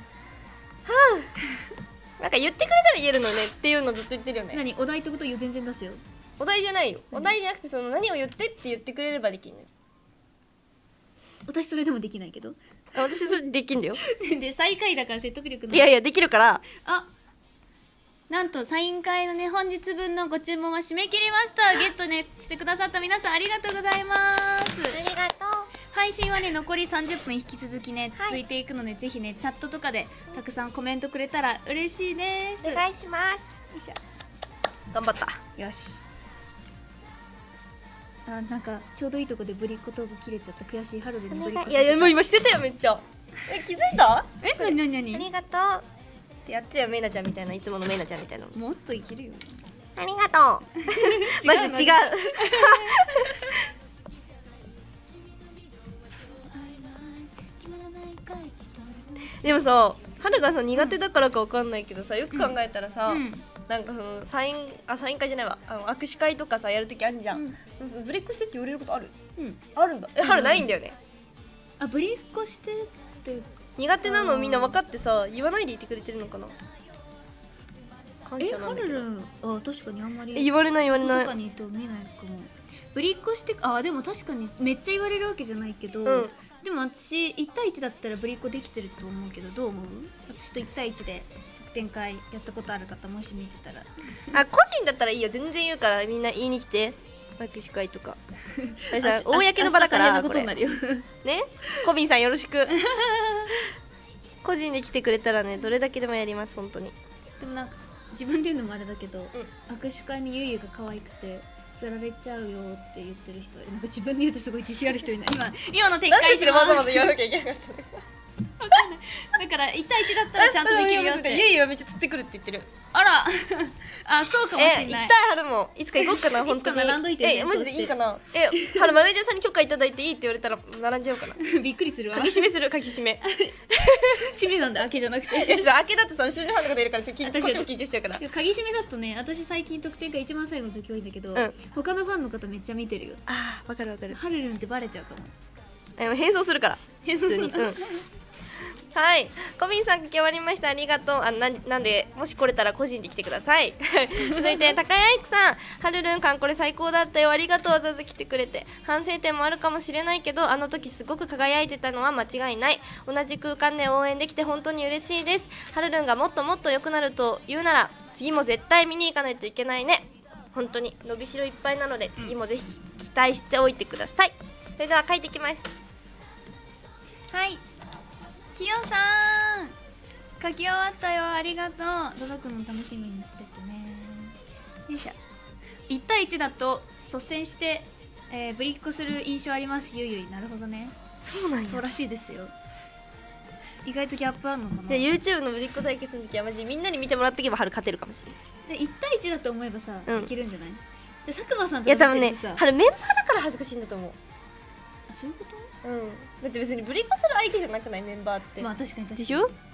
あ、なんか言ってくれたら言えるのねっていうのずっと言ってるよね。 何、お題ってこと？全然出すよ。 お題じゃないよ。お題じゃなくて、その何を言ってって言ってくれればできるのよ。 私それでもできないけど。 あ、私それできんだよ。 で最下位だから説得力ない。 いやいやできるから。 あ、なんとサイン会のね本日分のご注文は締め切りました。ゲットねしてくださった皆さんありがとうございます。 ありがとう。 配信はね残りさんじゅっぷん引き続きねはい続いていくので、ぜひねチャットとかでたくさんコメントくれたら嬉しいです。 お願いします。 よいしょ。 頑張った。 よし。あ、なんかちょうどいいとこでブリッコトーク切れちゃった。悔しい。ハルルにブリッコいやいやもう今してたよめっちゃ。え、気づいた？ え、なになになに？ ありがとうってやってよ、めいなちゃんみたいな、いつものめいなちゃんみたいな。 もっといけるよ。 ありがとう。まず違う。でもさ、はるがさ苦手だからかわかんないけどさ、よく考えたらさ、 うんなんかそのサインあサイン会じゃないわ、あの握手会とかさやるときあるじゃん。 うんブレイクしてって言われることある？ うん。 あるんだ。え、はるないんだよね。 あ、ブリッコしてって苦手なのをみんな分かってさ、言わないでいてくれてるのかな。感え、 謝なんだけど。 ハルルン、あ、確かにあんまりえ、言われない言われない。 とかにと見ないかも。ブリッコして、あ、でも確かにめっちゃ言われるわけじゃないけど、 うんでも私いち対いちだったらブリッコできてると思うけど、どう思う？私といち対いちで得点会やったことある方もし見てたら。 あ、個人だったらいいよ、全然言うから、みんな言いに来て。握手会とか。あれさあ、 公の場だから明日大変なこれ。 ことになるよ。 ね、コビンさんよろしく。個人で来てくれたらね、どれだけでもやります本当に。 でもなんか自分で言うのもあれだけど、握手会にゆいゆが可愛くて釣られちゃうよって言ってる人、なんか自分で言うとすごい自信ある人いない。今今の撤なんでそれ回します。 わざわざ言わなきゃいけなかったの？ だからいち対いちだったらちゃんとできるよって。 ゆいゆはめっちゃ釣ってくるって言ってる。 あらあ、そうかもしえ、 れない。 行きたい。はるもいつか行こうかな。本当に。 いつか並んどいてねえ、マジでいいかな。え、はるマネージャーさんに許可いただいていいって言われたら並んじゃおうかな。 びっくりするわ。 書き締めする、書き締め。 締めなんだ、開けじゃなくて。 え、ちょっと開けだってさ、後ろにファンの方いるから、ちょっとこ確かにっちも緊張しちゃうから。 いや鍵締めだとね、私最近得点が一番最後の時多いんだけど、 うん他のファンの方めっちゃ見てるよ。 あー、わかるわかる。 ハルルンってバレちゃうかも。 え、変装するから。 変装する普通に。うん。はい、コビンさん書き終わりました。ありがとう。あ、な、なんでもし来れたら個人で来てください。続いて高谷育さん、はるるんかんこれ最高だったよ、ありがとう。わざわざ来てくれて。反省点もあるかもしれないけど、あの時すごく輝いてたのは間違いない。同じ空間で応援できて本当に嬉しいです。はるるんがもっともっと良くなると言うなら、次も絶対見に行かないといけないね。本当に伸びしろいっぱいなので、次もぜひ期待しておいてください。それでは書いてきます。 はい、きよさん書き終わったよ、ありがとう。届くの楽しみにしててね。よいしょ。いち対いちだと率先して、えー、ブリッコする印象あります。ゆいゆい。なるほどね。 そうなんや。 そうらしいですよ。意外とギャップあるのかな。 で YouTube のぶりっ子対決の時はマジみんなに見てもらっていけば春勝てるかもしれない。 でいち対いちだと思えばさ、 うんいけるんじゃない？で佐久間さんいとや多分ねか見てるとさ、 春メンバーだから恥ずかしいんだと思う。 あ、そういうこと？ うん、だって別にぶりっ子する相手じゃなくないメンバーって、 まあ確かに確かに。 でしょ？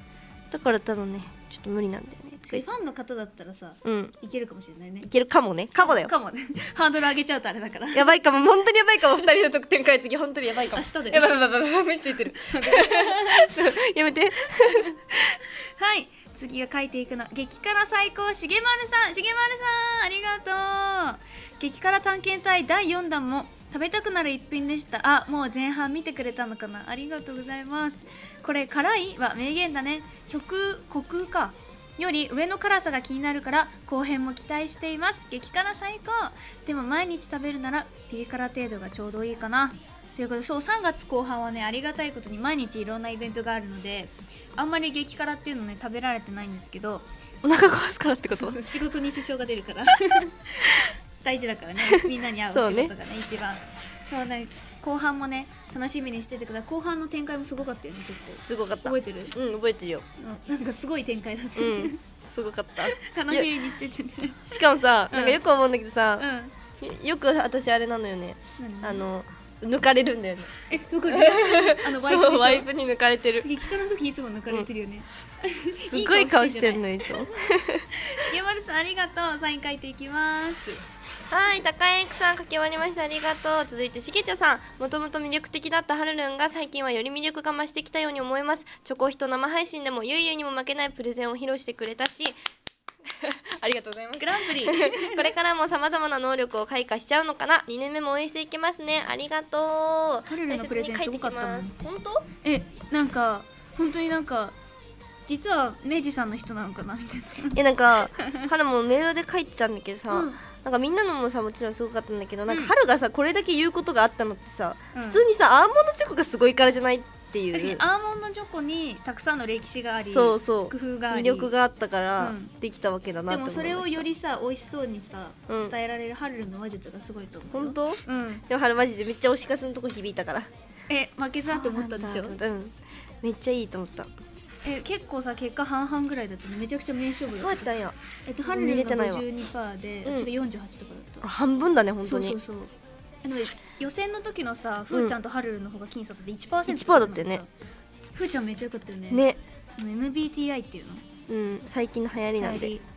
だから多分ねちょっと無理なんだよね。 ファンの方だったらさ、 うん、 いけるかもしれないね。 いけるかもね。かもだよ。 かもね。ハードル上げちゃうとあれだから。 やばいかも、本当にやばいかも。二人の得点買い次本当にやばいかも。 明日で。 やばいやばいやばい、めっちゃ言ってる。やめて。 はい、次が書いていくの。激辛最高しげまるさん、しげまるさんありがとう。激辛探検隊だいよんだんも食べたくなる一品でした。あ、もう前半見てくれたのかな。ありがとうございます。これ辛いは名言だね。曲虚空かより上の辛さが気になるから後編も期待しています。激辛最高。でも毎日食べるならピリ辛程度がちょうどいいかなということで、そうさんがつこう半はね、ありがたいことに毎日いろんなイベントがあるので、あんまり激辛っていうのね食べられてないんですけど、 お腹壊すからってこと？ 仕事に支障が出るから大事だからね、みんなに会うお仕事がね一番そうね。後半もね楽しみにしててください。後半の展開もすごかったよね。結構すごかった。 覚えてる？ うん、覚えてるよ。 うん、なんかすごい展開だったね、 うん、すごかった楽しみにしててね。 しかもさ、 うんなんかよく思うんだけどさ、 うん、 よく私あれなのよね、あの抜かれるんだよね。 え、どこにあのワイプでしょ。 そう、ワイプに抜かれてる。 激辛の時いつも抜かれてるよね、 うん、すごい顔してるのいつも。 しげまるさんありがとう。サイン書いていきます。 はい、高江くさん書き終わりました。ありがとう。続いてしげちょさん、もともと魅力的だったはるるんが最近はより魅力が増してきたように思います。チョコヒと生配信でもゆいゆいにも負けないプレゼンを披露してくれたしありがとうございます。 グランプリこれからもさまざまな能力を開花しちゃうのかな。にねんめも応援していきますね。ありがとう。 はるるのプレゼンすごかったもん。 本当？ え、なんか本当になんか実は明治さんの人なのかなみたいな。 え、なんかはるもメールで書いてたんだけどさ、 うん、 なんかみんなのもさもちろんすごかったんだけど、なんかうん春がさこれだけ言うことがあったのってさ、 うん、 普通にさアーモンドチョコがすごいからじゃないっていう。 確かにアーモンドチョコにたくさんの歴史があり、 そうそう工夫があり、 魅力があったから、 うん、 できたわけだなってでも思いました。 それをよりさ美味しそうにさ、 うん、 伝えられるはるるの話術がすごいと思う。 本当？ うん。 でも春マジでめっちゃ推しカスのとこ響いたから。 え、負けずなって思ったんでしょ。 うん、めっちゃいいと思ったえ、結構さ結果半々ぐらいだったね。めちゃくちゃ名勝負だった。 そうやったんや。 えっとはるるが ごじゅうにパーセント で、 うん、 私がよんじゅうはちとかだった。 半分だね本当に。 そうそうそう。でも予選の時のさ、ふーちゃんとはるるの方が僅差だって いちパーセント、 いちパーセント だったよね。 ふーちゃんめっちゃ良かったよね。 ね。 エムビーティーアイ っていうの？ うん、最近の流行りなんで。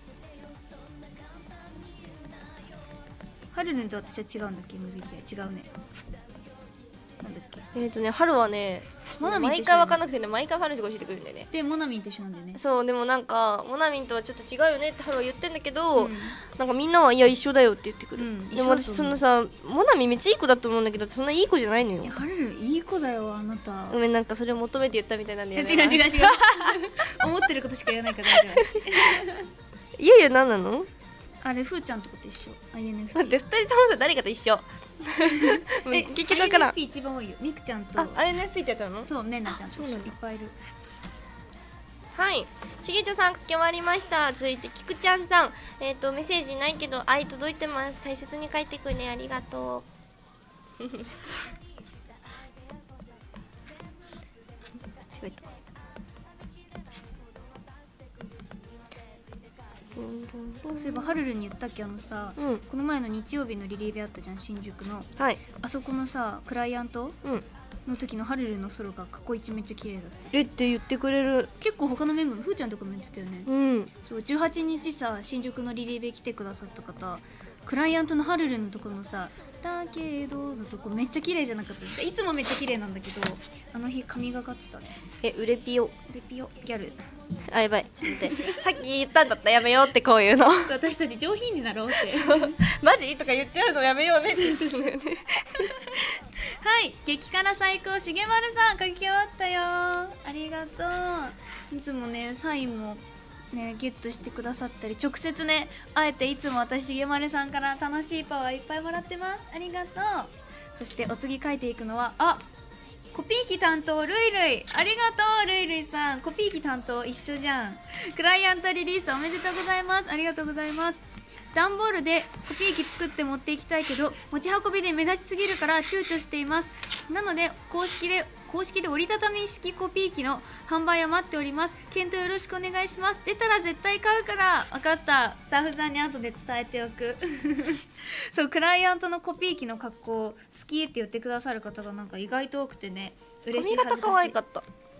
はるるんと私は違うんだっけ？ エムビーティーアイ 違うね。なんだっけ？ えっとね、春はね、毎回分かんなくてね、毎回春が教えてくるんだよね。 で、モナミンと一緒なんだよね。 そう、でもなんかモナミンとはちょっと違うよねって春は言ってんだけど、 うん、 なんかみんなはいや一緒だよって言ってくる、うん、でも私そのさ、モナミンめっちゃいい子だと思うんだけど、そんないい子じゃないのよ。 はるるいい子だよあなた。 ごめん、なんかそれを求めて言ったみたいなんだよね。 違う違う違う思ってることしか言わないから大丈夫。 いやいや、何なのあれ、ふーちゃんとこと一緒。 アイエヌエフピー待って、ふたりともさ、誰かと一緒え、 結局からアイエヌエフピー 一番多いよ。みくちゃんと。 あ、アイエヌエフピー ってやつなの？ そう、めんなちゃんといっぱいいる。 はい、しげちょさん書き終わりました。続いてきくちゃんさん、えっ、ー、とメッセージないけど愛届いてます。大切に書いてくね、ありがとう。違えた。 そういえばはるるに言ったっけ、あのさ、うん、この前の日曜日のリリーベあったじゃん、新宿の、 はい、 あそこのさクライアント、うんの時のはるるのソロが過去一めっちゃ綺麗だって。 えって言ってくれる。 結構他のメンバーもふーちゃんとかも言ってたよね。 うん、 そうじゅうはちにちさ新宿のリリーベ来てくださった方、クライアントのはるるのところのさだけどのとこめっちゃ綺麗じゃなかったですか？いつもめっちゃ綺麗なんだけど、あの日神がかってたね。 え、うれぴようれぴよギャル。 あ、やばい、ちょっと待ってさっき言ったんだったやめようって、こういうの私たち上品になろうってマジとか言っちゃうのやめようねって言ってたよねはい、激辛最高しげまるさん書き終わったよ、ありがとう。いつもねサインもねゲットしてくださったり、直接ねあえていつも私しげまるさんから楽しいパワーいっぱいもらってます。ありがとう。そしてお次書いていくのは、あ、コピー機担当ルイルイ、ありがとうルイルイさん。コピー機担当一緒じゃん。クライアントリリースおめでとうございます。ありがとうございます。段ボールでコピー機作って持っていきたいけど持ち運びで目立ちすぎるから躊躇しています。なので公式で公式で折りたたみ式コピー機の販売を待っております。検討よろしくお願いします。出たら絶対買うから。分かった、スタッフさんに後で伝えておくそう、クライアントのコピー機の格好好きって言ってくださる方がなんか意外と多くてね、嬉しい。 髪型可愛かった。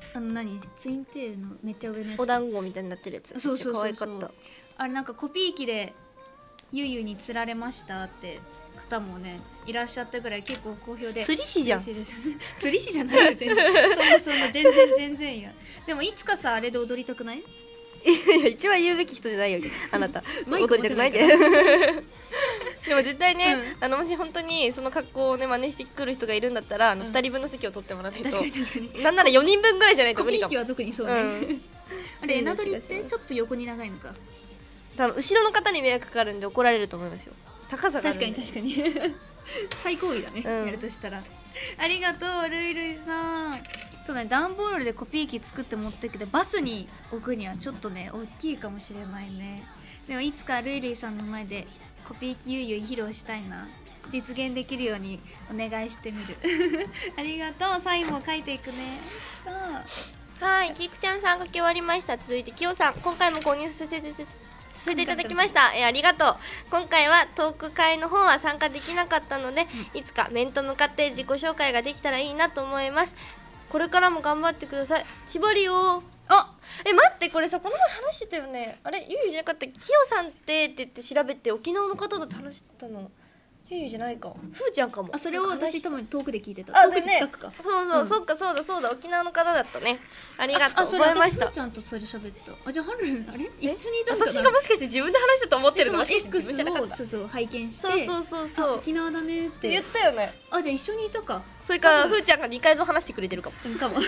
あの何ツインテールのめっちゃ上のやつ、 お団子みたいになってるやつ。 そうそうそうそう、 めっちゃ可愛かっあれなんかコピー機でゆうゆうに釣られましたって方もねいらっしゃったぐらい結構好評で、 釣り師じゃん。 嬉しいです釣り師じゃないよ全然そんなそんな全然全然いや。でもいつかさあれで踊りたくない？ いや一番言うべき人じゃないよあなたマイク踊りたくないってでも絶対ね、 うあのもし本当にその格好をね真似してくる人がいるんだったら、あのうんふたりぶんの席を取ってもらわないと、 確かに確かになんならよにんぶんぐらいじゃないとコピー機無理かも。 は特にそうね、 うんあれエナドリってちょっと横に長いのか。 多分後ろの方に迷惑かかるんで怒られると思いますよ。高さがある確んで。 かに確かに最高位だね、 うんやるとしたら。ありがとうルイルイさん。そうね、段ボールでコピー機作って持ってくけどバスに置くにはちょっとね大きいかもしれないね。でもいつかルイルイさんの前でコピー機ゆいゆい披露したいな。実現できるようにお願いしてみるありがとう。サインも書いていくね。 はい、キクちゃんさん書き終わりました。続いてキヨさん、今回も購入させてさせていただきました。えーありがとう。今回はトーク会の方は参加できなかったので、いつか面と向かって自己紹介ができたらいいなと思います。これからも頑張ってください。縛りを。 あ、 え、待って、これさ、この前話してたよね。あれ、ゆうゆうじゃなかった。キヨさんってって言って調べて沖縄の方だって話してたの。ゆうゆうじゃないか。ふーちゃんかも。 あ、それをなんか話し私多分遠くで聞いてた。 あ、 遠くで近くか。 ね、そうそう、 うんそっか、そうだそうだ、沖縄の方だったね。ありがとう。 あ、それ覚えました私ふー。ちゃんとそれ喋った。あ、じゃあハルルンあれ一緒にいたのかな。 私がもしかして自分で話したと思ってえそのるのもしかして自 X 分じゃなかった。 をちょっと拝見して、 そうそうそうそう。 あ沖縄だねっってて言ったよね。 あ、じゃあ一緒にいたか。 それからふーちゃんがにかいぶん話してくれてるかも。 うんかも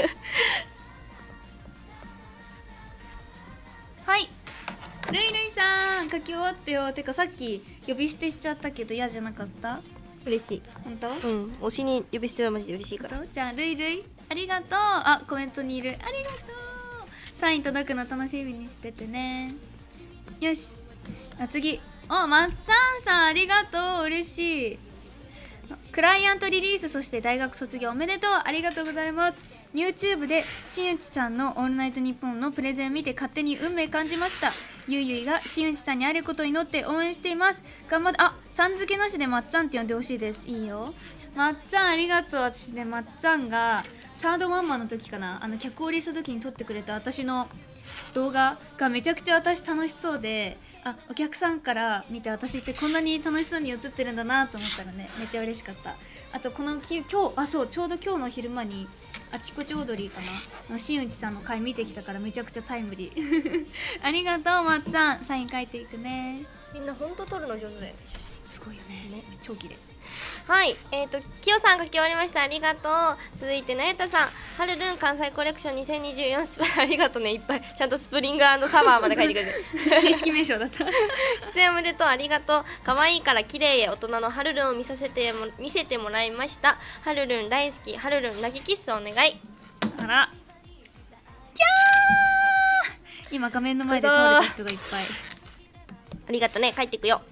はいルイルイさん書き終わったよ。てかさっき呼び捨てしちゃったけど嫌じゃなかった？ 嬉しい。 本当？ うん、推しに呼び捨てはマジで嬉しいから。 本当？じゃあルイルイありがとう。あ、コメントにいる。ありがとう。サイン届くの楽しみにしててね。よし。あ、次。お、まっさんさんありがとう。嬉しい。クライアントリリース、そして大学卒業おめでとう。ありがとうございます。 YouTube で新内さんの「オールナイトニッポン」のプレゼンを見て勝手に運命感じました。ゆいゆいが新内さんにあることを祈って応援しています。頑張って。あ、さん付けなしでまっちゃんって呼んでほしいです。いいよまっちゃん、ありがとう。私ね、まっちゃんがサードワンマンの時かな、あの脚降りした時に撮ってくれた私の動画がめちゃくちゃ私楽しそうで、あ、お客さんから見て私ってこんなに楽しそうに映ってるんだなと思ったらね、めっちゃ嬉しかった。あとこのき今日、あ、そう、ちょうど今日の昼間にあちこちオードリーかなの新内さんの回見てきたからめちゃくちゃタイムリーありがとうまっちゃん。サイン書いていくね。 みんな本当撮るの上手だよね、写真。 すごいよね、ね、超綺麗。 はい、えっ、ー、ときよさん書き終わりました。ありがとう。続いてなえたさん、はるるん関西コレクションにせんにじゅうよんスプありがとうね、いっぱいちゃんとスプリング&サマーまで書いてくれて正式名称だった出演おめでとう。ありがとう。可愛いから綺麗へ大人のはるるんを見させても見せてもらいました。はるるん大好き。はるるん泣きキッスお願い。 あら、キャー、今画面の前で倒れた人がいっぱい。 ありがとうね、帰っていくよ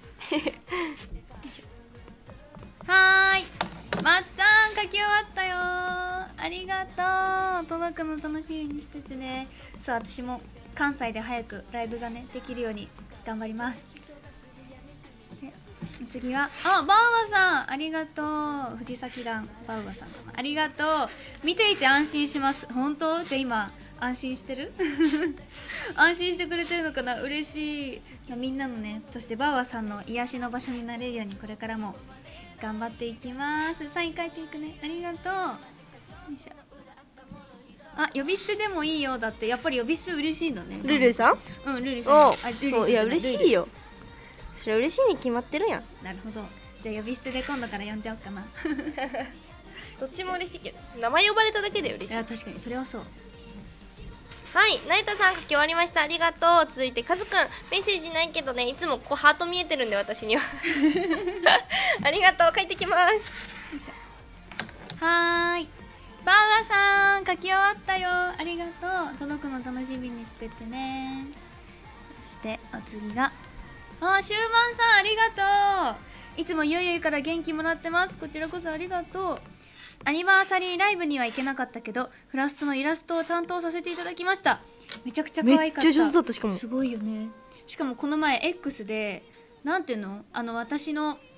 はーい、まっちゃん書き終わったよ。ありがとう。届くの楽しみにしててね。さあ、私も関西で早くライブがねできるように頑張ります。で次は、あ、バウアさんありがとう。藤崎団バウアさんかな、ありがとう。見ていて安心します。本当？じゃあ今安心してる安心してくれてるのかな、嬉しい。みんなのね、そしてバウアさんの癒しの場所になれるようにこれからも頑張っていきます。サイン書いていくね。ありがとう。よいしょ。あ、呼び捨てでもいいよ。だってやっぱり呼び捨て嬉しいのね。 ルルさん、 うん、ルルさん。 おあ、ルルさんいや嬉しいよ。 よ。それ嬉しいに決まってるやん。 なるほど。じゃあ呼び捨てで今度から呼んじゃおうかなどっちも嬉しいけど、名前呼ばれただけで嬉しい。 いや、確かにそれはそう。 はい、なえたさん書き終わりました。ありがとう。続いてかずくん、メッセージないけどね、いつもこうハート見えてるんで私にはありがとう、書いてきます。 よいしょ。はーい、バーガーさん書き終わったよ。ありがとう。届くの楽しみにしててね。そしてお次が、あ、終盤さんありがとう。いつもゆいゆいから元気もらってます。こちらこそありがとう。アニバーサリーライブには行けなかったけど、フラストのイラストを担当させていただきました。めちゃくちゃ可愛かった。 めっちゃ上手だった。しかもすごいよね。しかもこの前 X でなんていうの、あの私の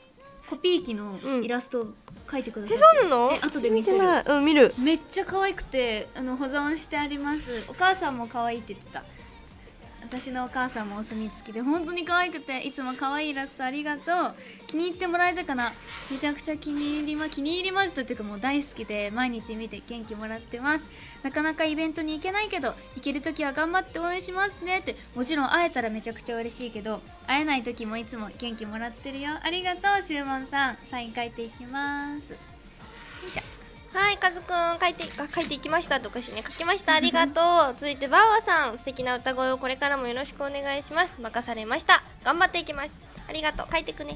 コピー機のイラストを描いてくださえ、 って、 そうなの？ え後で見せる。 見てない。うん、見る。 めっちゃ可愛くて、あの保存してあります。お母さんも可愛いって言ってた。私のお母さんもお墨付きで本当に可愛くて、いつも可愛いイラストありがとう。気に入ってもらえたかな。めちゃくちゃ気に入りま気に入りましたっていうか、もう大好きで毎日見て元気もらってます。なかなかイベントに行けないけど行ける時は頑張って応援しますねって。もちろん会えたらめちゃくちゃ嬉しいけど、会えない時もいつも元気もらってるよ。ありがとう。しゅうもんさん、サイン書いていきます。よいしょ。 はい、カズくん書いてあ書いていきましたとかしね、書きました。ありがとう。続いてバーワさん、素敵な歌声をこれからもよろしくお願いします。任されました。頑張っていきます。ありがとう。書いてくね。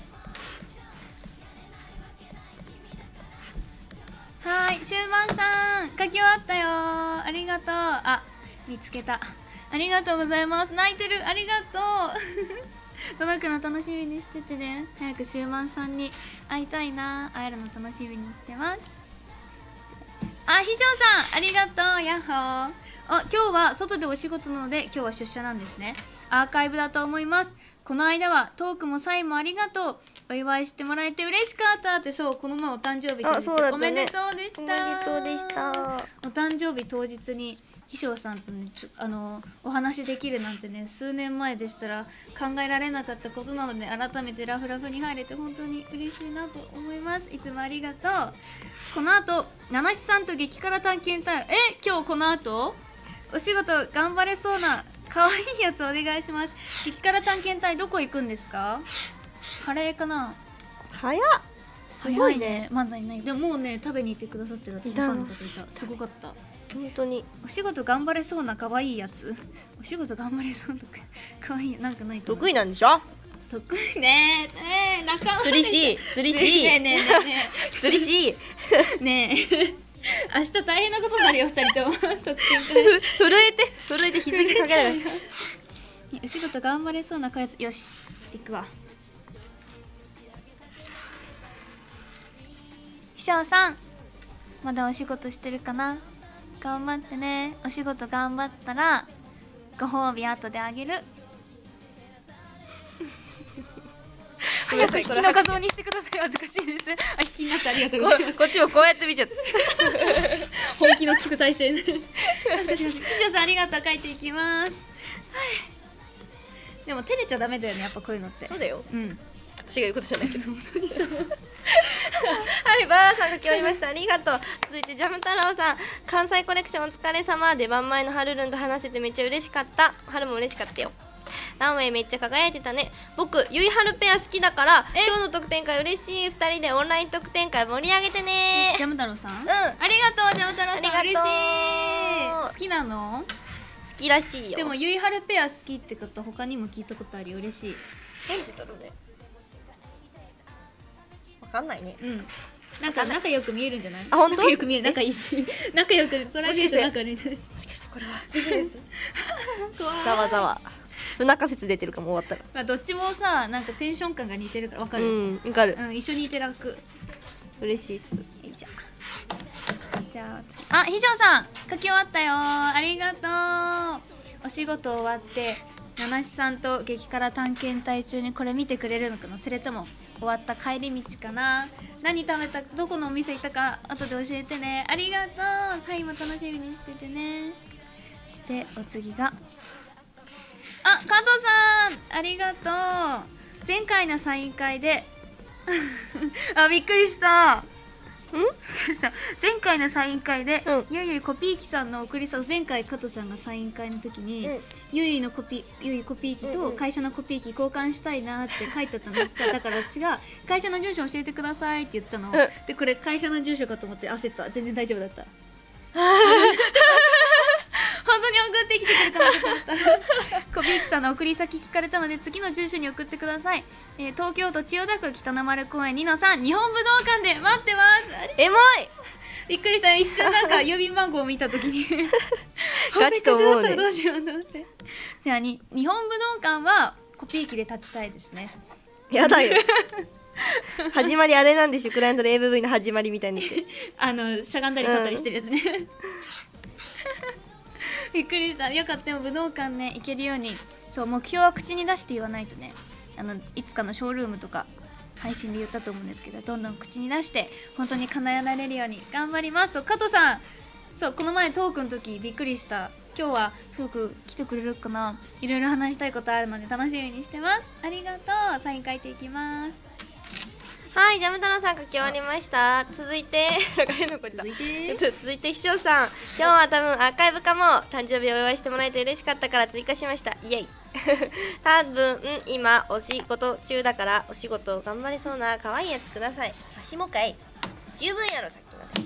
はい、終盤さん書き終わったよ。ありがとう。あ、見つけた。ありがとうございます。泣いてる。ありがとう。届くの楽しみにしててね。早く終盤さんに会いたいな。会えるの楽しみにしてます。あ、ひしょうさんありがとう。やっほー。あ、今日は外でお仕事なので今日は出社なんですね。アーカイブだと思います。この間はトークもサインもありがとう。お祝いしてもらえて嬉しかったって。そう、この前お誕生日当日、 あ、そうだったね。 おめでとうでした。 おめでとうでした。 お誕生日当日にひしょうさんとね、ちょあのお話できるなんてね、数年前でしたら考えられなかったことなので、改めてラフラフに入れて本当に嬉しいなと思います。いつもありがとう。この後七七さんと激辛探検隊、え今日この後お仕事頑張れそうな可愛いやつお願いします。激辛探検隊どこ行くんですか？カレーかな。 早っ。すごいね。 まだいない。でももうね、食べに行ってくださってる私のファンの方いた。すごかった。 本当に。 お仕事頑張れそうな可愛いやつ。お仕事頑張れそうな可愛いなんかないと。 得意なんでしょ？ 得意ねえ、ねえ、仲間釣りし釣りしねえねえねえねえ釣りしねえ明日大変なことになるよ、二人とも。特典会震えて震えて日付かけない。 お仕事頑張れそうなやつ。よし行くわ。ひしょうさんまだお仕事してるかな。頑張ってね。お仕事頑張ったらご褒美後であげる。早く引きの画像にしてください。恥ずかしいです。あ、引きになってありがとうございます。 こっちもこうやって見ちゃった。 本気の聞く体勢で。恥ずかしい。ひしょうさんありがとう。書いていきます。でも照れちゃダメだよね、やっぱこういうのって。 そうだよ。 うん。 私が言うことじゃないけど。 本当にそう。 はい、バーさんが決まりました。ありがとう。続いてジャム太郎さん、関西コレクションお疲れ様。出番前のハルルンと話せてめっちゃ嬉しかった。ハルも嬉しかったよ。ランウェイめっちゃ輝いてたね。僕ゆいはるペア好きだから今日の特典会嬉しい。ふたりでオンライン特典会盛り上げてね。 ジャム太郎さん、 うん、 ありがとう。ジャム太郎さんありがとう。 嬉しい。好きなの？ 好きらしいよ。 でもゆいはるペア好きって方他にも聞いたことあるよ。嬉しい。 なんて言ったろうね。わかんないね。 うん。なんか仲良く見えるんじゃない？ あ、本当？ 仲良く見える。仲いいし。仲良くプライベート仲に。 もしかしてこれはビジネス？ 怖い。 ざわざわ。不仲説出てるかも終わったら。 まあどっちもさ、なんかテンション感が似てるからわかる。 うん、わかる。 うん、一緒にいて楽。 嬉しいっす。 よいしょ。じゃあ次、あ、ひしょうさん書き終わったよ。ありがとう。お仕事終わって七七さんと激辛探検隊中にこれ見てくれるのかな。それとも終わった帰り道かな。何食べた、どこのお店行ったか後で教えてね。ありがとう。サインも楽しみにしててね。してお次が、あ、加藤さんありがとう。前回のサイン会であ、びっくりした。ん前回のサイン会で、うん、ゆいゆいコピー機さんの送りさ、前回加藤さんがサイン会の時に、うん、ゆいのコピゆいコピー機と会社のコピー機交換したいなって書いてあったんですが、だから私が会社の住所教えてくださいって言ったの、うん、でこれ会社の住所かと思って焦った。全然大丈夫だった。本当に送ってきてくれたのかと思ったコピー機さんの送り先聞かれたので次の住所に送ってください。えー、東京都千代田区北の丸公園にのさん日本武道館で待ってます。 エモい。 びっくりした。一瞬なんか郵便番号を見た時にガチと思うね。 どうしようと思って。じゃあに日本武道館はコピー機で立ちたいですね。 やだよ。始まりあれなんでしょ、クライアントの エーブイ の始まりみたいにあのしゃがんだり立ったりしてるやつね、うん、びっくりした。よかった。でも武道館ね行けるように、そう目標は口に出して言わないとね、あのいつかのショールームとか配信で言ったと思うんですけど、どんどん口に出して本当に叶えられるように頑張ります。そう、加藤さん、そう、この前トークの時びっくりした。今日はすごく来てくれるかな。いろいろ話したいことあるので楽しみにしてます。ありがとう。サイン書いていきます。 はい、ジャム太郎さん書き終わりました。続いてなんか変な声出た。 続いて続いて秘書さん、今日は多分アーカイブかも。誕生日お祝いしてもらえて嬉しかったから追加しました。イエイ多分今お仕事中だからお仕事頑張れそうな可愛いやつください。足もかい十分やろさっきまで。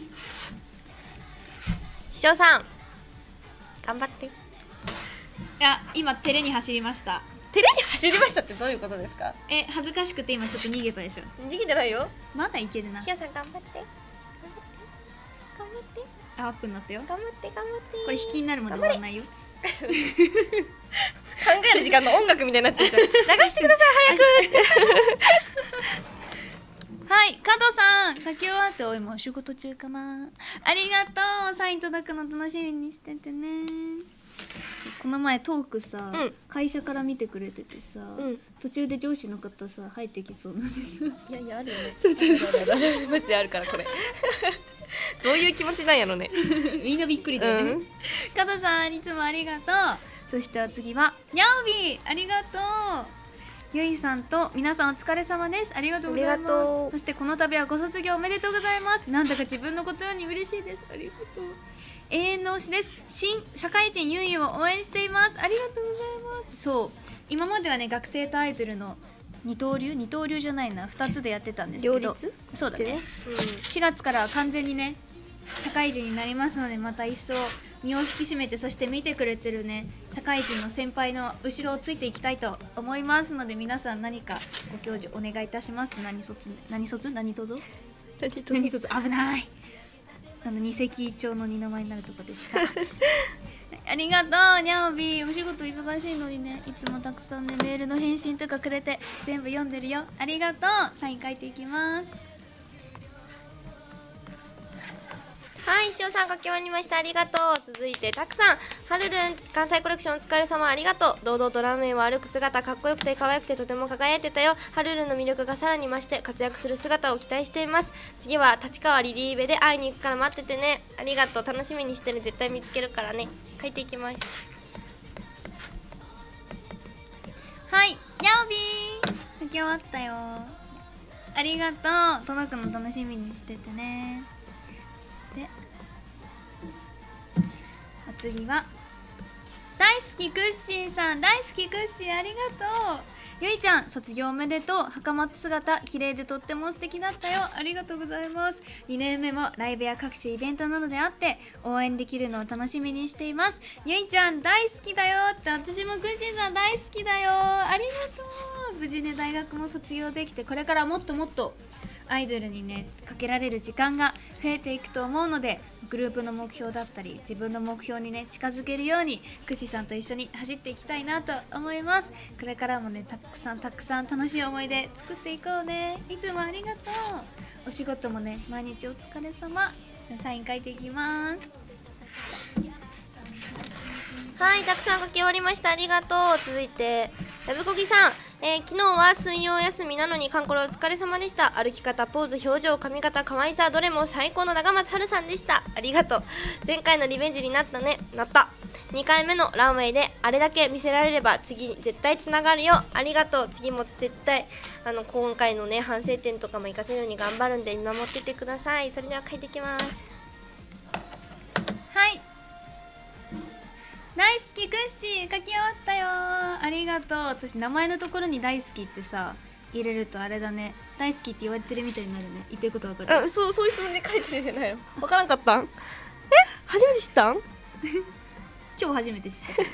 秘書さん頑張って。 いや、今照れに走りました。 照れに走りましたってどういうことですか？ え、恥ずかしくて今ちょっと逃げたでしょ。 逃げてないよ。 まだいけるな。 ひよさん頑張って頑張って頑張ってあ、アップになったよ。 頑張って頑張ってこれ引きになるまで終わらないよ。 考える時間の音楽みたいになってるじゃん。流してください早くはい、加藤さん書き終わって、おいもう仕事中かな。ありがとう。サイン届くの楽しみにしててね。この前トークさ、 うん、 会社から見てくれててさ、 うん、 途中で上司の方さ入ってきそうなんですよ。 いやいやあるよね。 そうそうそうマジであるからこれどういう気持ちなんやろねみんなびっくりだよね、うん、加藤さんいつもありがとう。そしてお次はにゃおびありがとう。ゆいさんと皆さんお疲れ様です。ありがとうございます。そしてこの度はご卒業おめでとうございます。なんだか自分のことように嬉しいです。ありがとう。永遠の推しです。新社会人ゆいを応援しています。ありがとうございます。そう、今まではね学生とアイドルの二刀流二刀流じゃないなふたつでやってたんですけど、 両立そうだね、 ね、 うん、しがつからは完全にね社会人になりますので、また一層身を引き締めて、そして見てくれてるね社会人の先輩の後ろをついていきたいと思いますので、皆さん何かご教授お願いいたします。何卒何卒何卒何卒危ない、あの二石鳥の二の舞になるとこでしたありがとうにゃおび。お仕事忙しいのにね、いつもたくさんねメールの返信とかくれて全部読んでるよ。ありがとう。サイン書いていきます。 はい、しおさん書き終わりました。ありがとう。続いてたくさん、はるるん関西コレクションお疲れ様ありがとう。堂々とランウェイを歩く姿かっこよくて可愛くてとても輝いてたよ。はるるんの魅力がさらに増して活躍する姿を期待しています。次は立川リリーベで会いに行くから待っててね。ありがとう。楽しみにしてる。絶対見つけるからね。書いていきます。 はい、にゃおびー書き終わったよ。ありがとう。届くの楽しみにしててね。そしてお次は大好きクッシーさん。大好きクッシーありがとう。ゆいちゃん卒業おめでとう。袴姿綺麗でとっても素敵だったよ。ありがとうございます。にねんめもライブや各種イベントなどであって応援できるのを楽しみにしています。ゆいちゃん大好きだよって。私もクッシーさん大好きだよ。ありがとう。無事ね大学も卒業できて、これからもっともっとアイドルにねかけられる時間が増えていくと思うので、グループの目標だったり自分の目標にね近づけるようにクッシーさんと一緒に走っていきたいなと思います。これからもねたくさんたくさん楽しい思い出作っていこうね。いつもありがとう。お仕事もね毎日お疲れ様。サイン書いていきます。 はい、たくさん書き終わりました。ありがとう。続いてやぶこぎさん、えー、昨日は水曜休みなのにカンコロお疲れ様でした。歩き方、ポーズ、表情、髪型、可愛さどれも最高の長松春さんでした。ありがとう。前回のリベンジになったね。なったにかいめのランウェイであれだけ見せられれば次絶対つながるよ。ありがとう。次も絶対あの今回のね反省点とかも活かせるように頑張るんで見守っててください。それでは書いていきます。 はい、大好きクッシー書き終わったよ。ありがとう。私名前のところに大好きってさ入れるとあれだね、大好きって言われてるみたいになるね。言ってることわかる？ あ、そう、そういうつもりで書いてるんじゃないの？わからんかったん？え？初めて知ったん？ 今日初めて知ったクッシー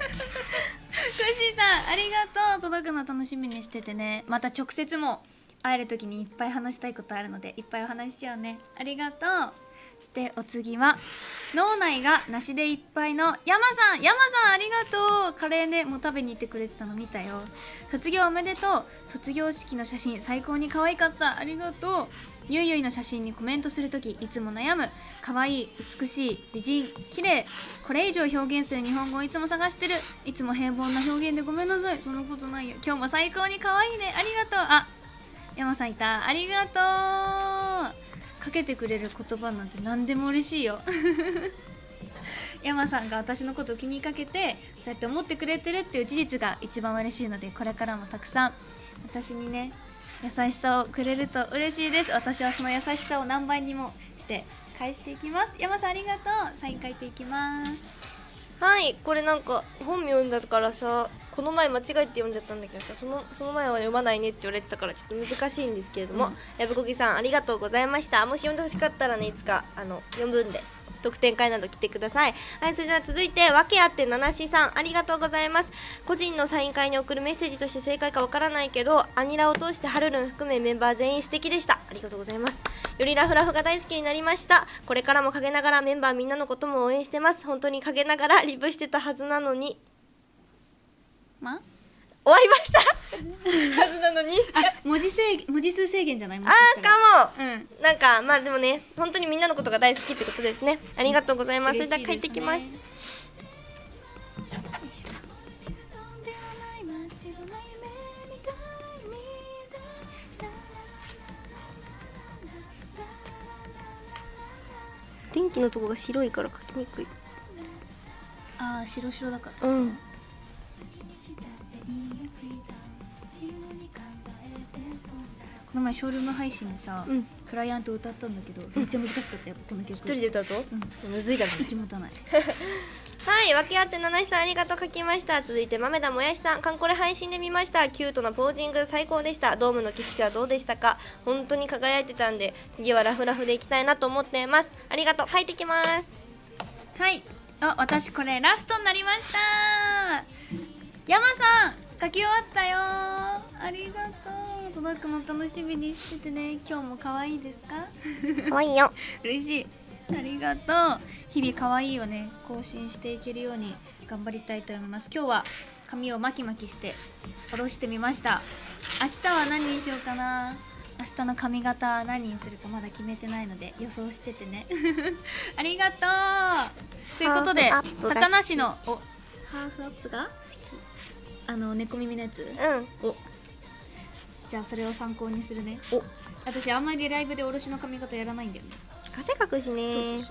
さんありがとう。届くの楽しみにしててね。また直接も会える時にいっぱい話したいことあるのでいっぱいお話ししようね。ありがとう。そしてお次は脳内が梨でいっぱいの山さん。山さんありがとう。カレーねもう食べに行ってくれてたの見たよ。卒業おめでとう。卒業式の写真最高に可愛かった。ありがとう。ゆいゆいの写真にコメントするときいつも悩む。可愛い、美しい、美人、綺麗、これ以上表現する日本語をいつも探してる。いつも平凡な表現でごめんなさい。そんなことないよ。今日も最高に可愛いね。ありがとう。あ、 山さんいた、ありがとう。かけてくれる言葉なんて何でも嬉しいよ。山さんが私のことを気にかけてそうやって思ってくれてるっていう事実が一番嬉しいので、これからもたくさん私にね優しさをくれると嬉しいです。私はその優しさを何倍にもして返していきます。山さんありがとう。サイン書いていきます。 はい、これなんか本読んだからさ、この前間違えて読んじゃったんだけどさ、そのその前は読まないねって言われてたからちょっと難しいんですけれども、やぶこぎさんありがとうございました。もし読んでほしかったらね、いつかあの読むんで特典会など来てください。はい、それでは続いてわけあってななしさん、ありがとうございます。個人のサイン会に送るメッセージとして正解かわからないけど、アニラを通してハルルン含めメンバー全員素敵でした。ありがとうございます。よりラフラフが大好きになりました。これからも陰ながらメンバーみんなのことも応援してます。本当に陰ながらリブしてたはずなのに、 ま終わりましたはずなのにあ、文字制文字数制限じゃない？もしあかしたらーかも、 うん、 なんかまあでもね、本当にみんなのことが大好きってことですね。ありがとうございます。それでは帰ってきます。電気のとこが白いから書きにくい。 ああ、白白だから。 うん。 この前ショールーム配信でさ、 うん、 クライアント歌ったんだけど、めっちゃ難しかったよ、この曲。 一人で歌うと、うん、むずいだろうね。 息もたない。 はい、分け合って七七さんありがとう書きました。続いて豆田もやしさん、カンコレ配信で見ました。キュートなポージング最高でした。ドームの景色はどうでしたか？本当に輝いてたんで、次はラフラフでいきたいなと思っています。ありがとう、書いてきます。 はい、あ、私これラストになりました。山さん書き終わったよ。ありがとう。届くの楽しみにしててね。今日も可愛いですか？ 可愛いよ。 嬉しい。ありがとう。日々可愛いをね更新していけるように頑張りたいと思います。今日は髪を巻き巻きして下ろしてみました。明日は何にしようかな。明日の髪型何にするかまだ決めてないので予想しててね。ありがとう。ということで高梨のおハーフアップが好き。あの猫耳のやつ。 うん。 お。じゃあそれを参考にするね。お。私あんまりライブでおろしの髪型やらないんだよね。 汗かくしね。そうそうそうそう。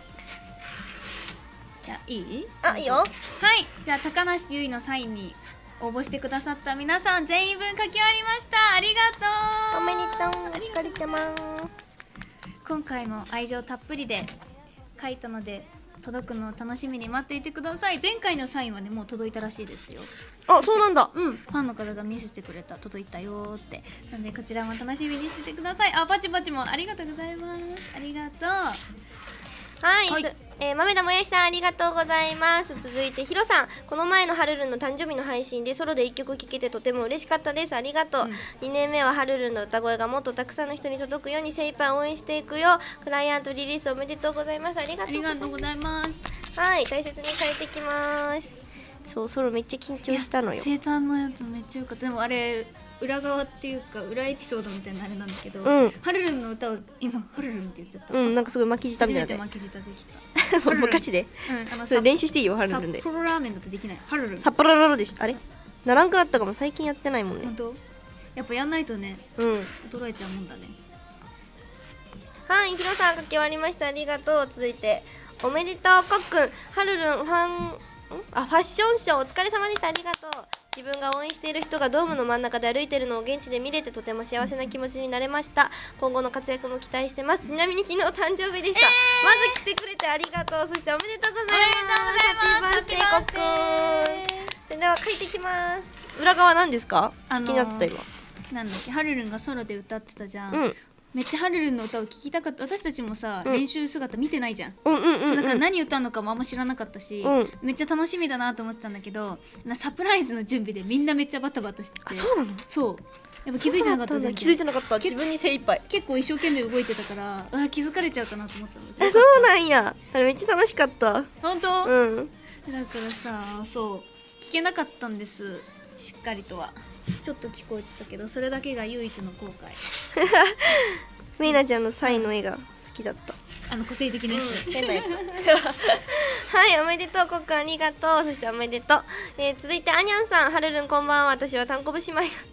じゃあいい？ あ、いいよ。 はい。じゃあ高梨結衣のサインに応募してくださった皆さん全員分書き終わりました。ありがとう。 おめでとう。ひかりちゃま。 今回も愛情たっぷりで書いたので届くのを楽しみに待っていてください。前回のサインはねもう届いたらしいですよ。 あ、そうなんだ。 うん、ファンの方が見せてくれた、届いたよーって。なのでこちらも楽しみにしててください。あ、パチパチもありがとうございます。ありがとう。 はい、 はい、 えー、豆田もやしさんありがとうございます。続いてひろさん、この前のはるるんの誕生日の配信でソロでいっきょく聴けてとても嬉しかったです。ありがとう、うん、にねんめははるるんの歌声がもっとたくさんの人に届くように精一杯応援していくよ。クライアントリリースおめでとうございます。ありがとうございます。はい、大切に書いてきます。そう、ソロめっちゃ緊張したのよ。 生誕のやつめっちゃよかった。でもあれ裏側っていうか裏エピソードみたいなあれなんだけど、うん、はるるんの歌を今はるるんって言っちゃった。 うん、なんかすごい巻き舌みたいな。 巻き舌できた。 もうガチで。うん、あのそれ練習していいよ、はるるんで。 札幌ラーメンだとできない。はるるん。 札幌ララでしょ。あれ？ならんくなったかも。最近やってないもんね。 本当？やっぱやんないとね、うん、衰えちゃうもんだね。 はい、ひろさん書き終わりました。ありがとう。続いておめでとうこっくん、はるるんファンあファッションショーお疲れ様でした。ありがとう。自分が応援している人がドームの真ん中で歩いているのを現地で見れてとても幸せな気持ちになれました。今後の活躍も期待してます。ちなみに昨日誕生日でした、えー、まず来てくれてありがとう。そしておめでとうございます。ハッピーバースデーこっくん。それでは書いてきます。裏側なんですか？あのー、気になってた今。 なんだっけ、はるるんがソロで歌ってたじゃん、うん、めっちゃはるるんの歌を聴きたかった。私たちもさ、うん、練習姿見てないじゃん。だから何歌うのかもあんま知らなかったし、うん、めっちゃ楽しみだなと思ってたんだけど、サプライズの準備でみんなめっちゃバタバタしてて。 あ、そうなの？ そう。やっぱ気づいてなかった。 気づいてなかった。自分に精一杯。 結構一生懸命動いてたからあ気づかれちゃうかなと思ってたんだけど。 あ、そうなんや。あれめっちゃ楽しかった。 本当？ うん。 だからさ、そう聞けなかったんです。しっかりとはちょっと聞こえてたけど、それだけが唯一の後悔。 めいなちゃんのサインの絵が好きだった。 あの個性的なやつ、 うん、変なやつ。はい、おめでとうこっくん、ありがとう。そしておめでとう、えー、続いてあにゃんさん、はるるんこんばんは。私はたんこぶ姉妹